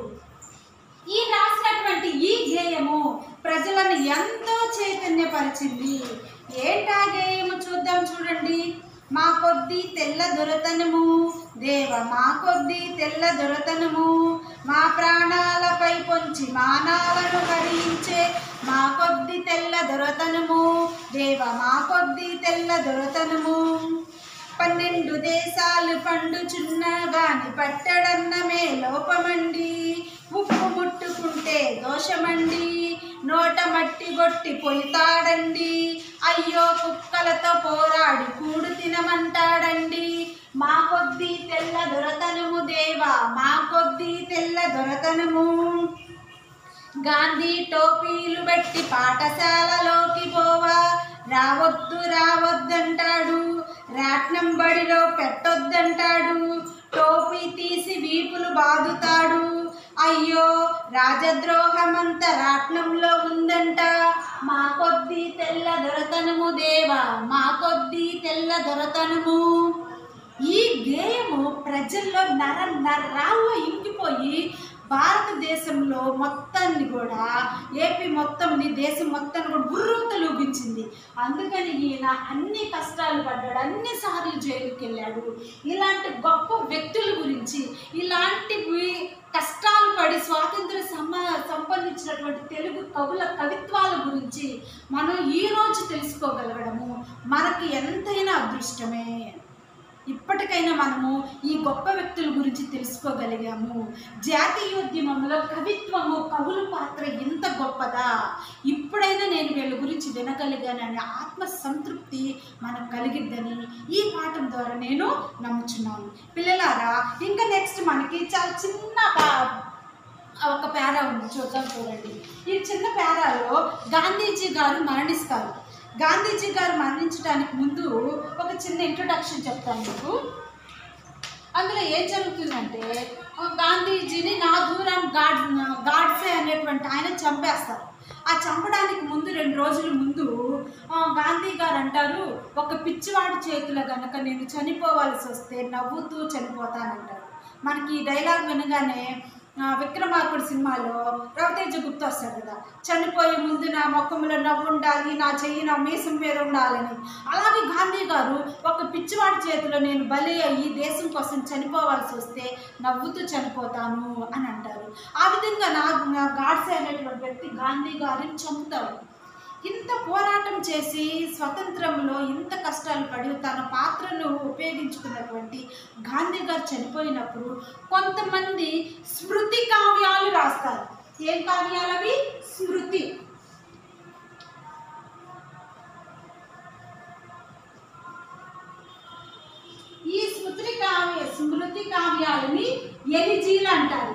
ఈ రాసినటువంటి ఈ గేయము ప్రజలను ఎంతో చైతన్యపరిచింది. ఏంటా గేయము చూద్దాం చూడండి. మా కొద్ది తెల్ల దొరతనము దేవ మా కొద్ది తెల్ల దొరతనము, మా ప్రాణాలపై పొంచి మానాలను హరించే మా కొద్ది తెల్ల దొరతనము దేవ మా కొద్ది తెల్ల దొరతనము. పన్నెండు దేశాలు పండుచున్నా గాని పట్టడన్నమే లోపమండి, ఉప్పు ముట్టుకుంటే దోషమండి, నోట మట్టి గొట్టి పొయ్యితాడండి, అయ్యో కుక్కలతో పోరాడి కూడు తినమంటాడండి. మా కొద్దీ తెల్ల దొరతనము దేవా, మా కొద్దీ తెల్ల దొరతనము. గాంధీ టోపీలు పెట్టి పాఠశాలలోకి పోవా, రావద్దు రావద్దంటాడు, రాట్నం బడిలో పెట్టొద్దంటాడు, టోపీ తీసి వీపులు బాదుతాడు. అయ్యో రాజద్రోహమంత రాట్నంలో ఉందంట, మా కొద్దీ తెల్ల దొరతనము దేవా, మా కొద్దీ తెల్ల దొరతనము. ఈ గేయము ప్రజల్లో నర నరాల్లో ఇంకిపోయి భారతదేశంలో మొత్తాన్ని కూడా, ఏపీ మొత్తంని, దేశం మొత్తాన్ని కూడా బుర్రూతలు ఊగించింది. అందుకని ఈయన అన్ని కష్టాలు పడ్డాడు, అన్నిసార్లు జైలుకి వెళ్ళాడు. ఇలాంటి గొప్ప వ్యక్తుల గురించి, ఇలాంటి కష్టాలు పడి స్వాతంత్ర సమ సంపాదించినటువంటి తెలుగు కవుల కవిత్వాల గురించి మనం ఈరోజు తెలుసుకోగలగడము మనకి ఎంతైనా అదృష్టమే. ఇప్పటికైనా మనము ఈ గొప్ప వ్యక్తుల గురించి తెలుసుకోగలిగాము. జాతీయోద్యమంలో కవిత్వము, కవుల పాత్ర ఎంత గొప్పదా, ఇప్పుడైనా నేను వీళ్ళ గురించి వినగలిగాననే ఆత్మ సంతృప్తి మనకు కలిగిద్దని ఈ పాఠం ద్వారా నేను నమ్ముచున్నాను. పిల్లలారా, ఇంకా నెక్స్ట్ మనకి చాలా చిన్న ఒక పేరా ఉంది, చూద్దాం. చూడండి, ఈ చిన్న పేరాలో గాంధీజీ గారు మరణిస్తారు. గాంధీజీ గారు మరణించడానికి ముందు ఒక చిన్న ఇంట్రొడక్షన్ చెప్తాను మీకు. అందులో ఏం జరుగుతుందంటే, గాంధీజీని నాథూరాం గాడ్ గాడ్సే అనేటువంటి ఆయన చంపేస్తారు. ఆ చంపడానికి ముందు రెండు రోజుల ముందు గాంధీ గారు అంటారు, ఒక పిచ్చివాడి చేతిలో కనుక నేను చనిపోవాల్సి వస్తే నవ్వుతూ చనిపోతానంటారు. మనకి ఈ డైలాగ్ వినగానే విక్రమార్కుడు సినిమాలో రవితేజ గుర్తు వస్తాడు కదా, చనిపోయే ముందు నా ముఖంలో నవ్వు ఉండాలి, నా చెయ్యి నా మీసం మీద ఉండాలని. అలాగే గాంధీ గారు ఒక పిచ్చివాడి చేతిలో నేను బలి అయ్యి దేశం కోసం చనిపోవాల్సి వస్తే నవ్వుతూ చనిపోతాను అని అంటారు. ఆ విధంగా నా గాడ్సే అనేటువంటి వ్యక్తి గాంధీ గారిని చంపుతారు. ఇంత పోరాటం చేసి స్వతంత్రంలో ఇంత కష్టాలు పడి తన పాత్రను ఉపయోగించుకున్నటువంటి గాంధీ గారు చనిపోయినప్పుడు కొంతమంది స్మృతి కావ్యాలు రాస్తారు. ఏం కావ్యాలు అవి? స్మృతి. ఈ స్మృతి కావ్య స్మృతి కావ్యాలని ఎలిజీలు అంటారు.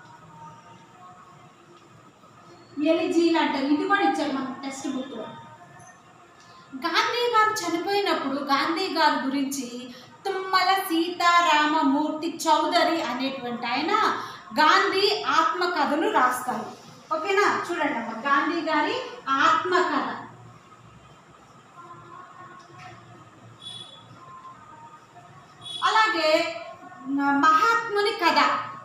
ఎలిజీలు అంటారు. ఇది కూడా ఇచ్చారు మన టెక్స్ట్ బుక్లో. గాంధీ గారు చనిపోయినప్పుడు గాంధీ గారి గురించి తుమ్మల సీతారామమూర్తి చౌదరి అనేటువంటి ఆయన గాంధీ ఆత్మకథను రాస్తారు. ఓకేనా? చూడండి అమ్మ, గాంధీ గారి ఆత్మకథ. అలాగే మహాత్ముని కథ,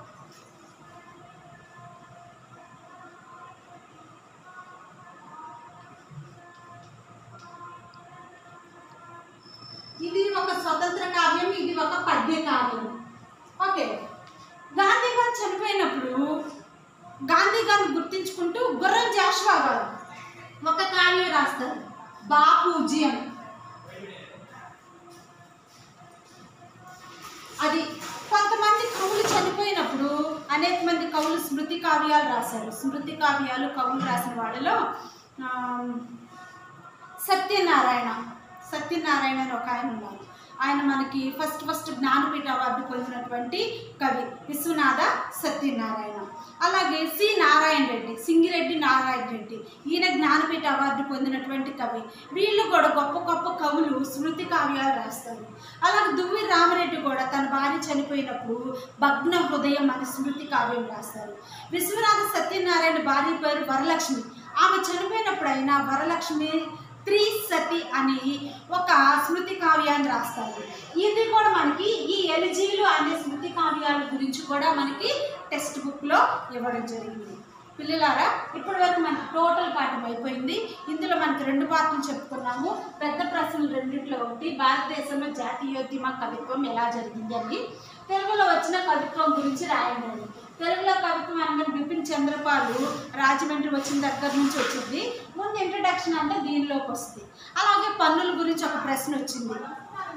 ఇది ఒక స్వతంత్ర కావ్యం, ఇది ఒక పద్య కావ్యం. ఓకే, గాంధీ గారు చనిపోయినప్పుడు గాంధీ గారిని గుర్తించుకుంటూ గుర్రం జాషువా గారు ఒక కావ్యం రాస్తారు, బాపూజీ అని. అది కొంతమంది కవులు చనిపోయినప్పుడు అనేక మంది కవులు స్మృతి కావ్యాలు రాశారు. స్మృతి కావ్యాలు కవులు రాసిన వాళ్ళలో సత్యనారాయణ సత్యనారాయణ అని ఒక ఆయన ఉన్నారు. ఆయన మనకి ఫస్ట్ ఫస్ట్ జ్ఞానపీఠ అవార్డు పొందినటువంటి కవి విశ్వనాథ సత్యనారాయణ. అలాగే సి నారాయణ రెడ్డి, సింగిరెడ్డి నారాయణ రెడ్డి, ఈయన జ్ఞానపీఠ అవార్డు పొందినటువంటి కవి. వీళ్ళు కూడా గొప్ప గొప్ప కవులు స్మృతి కావ్యాలు రాస్తారు. అలాగే దువ్వి రామరెడ్డి కూడా తన భార్య చనిపోయినప్పుడు భగ్న హృదయం అనే స్మృతి కావ్యం రాస్తారు. విశ్వనాథ సత్యనారాయణ భార్య పేరు వరలక్ష్మి. ఆమె చనిపోయినప్పుడు అయినా వరలక్ష్మి త్రీ సతి అని ఒక స్మృతి కావ్యాన్ని రాస్తారు. ఇది కూడా మనకి ఈ ఎలిజీలు అనే స్మృతి కావ్యాల గురించి కూడా మనకి టెక్స్ట్ బుక్లో ఇవ్వడం జరిగింది. పిల్లలారా, ఇప్పటి వరకు మనకి టోటల్ పాఠం అయిపోయింది. ఇందులో మనకి రెండు పాఠాలు చెప్పుకున్నాము. పెద్ద ప్రశ్నలు రెండిట్లో ఒకటి, భారతదేశంలో జాతీయోద్యమ కవిత్వం ఎలా జరిగింది అని. తెలుగులో వచ్చిన కవిత్వం గురించి రాయండి. తెలుగులో కవిత్వం అనగా బిపిన్ చంద్రపాలు రాజమండ్రి వచ్చిన దగ్గర నుంచి వచ్చింది. ముందు ఇంట్రడక్షన్ అంటే దీనిలోకి వస్తుంది. అలాగే పన్నుల గురించి ఒక ప్రశ్న వచ్చింది.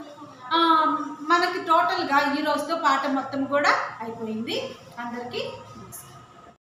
మనకి టోటల్గా ఈ రోజుతో పాఠం మొత్తం కూడా అయిపోయింది. అందరికీ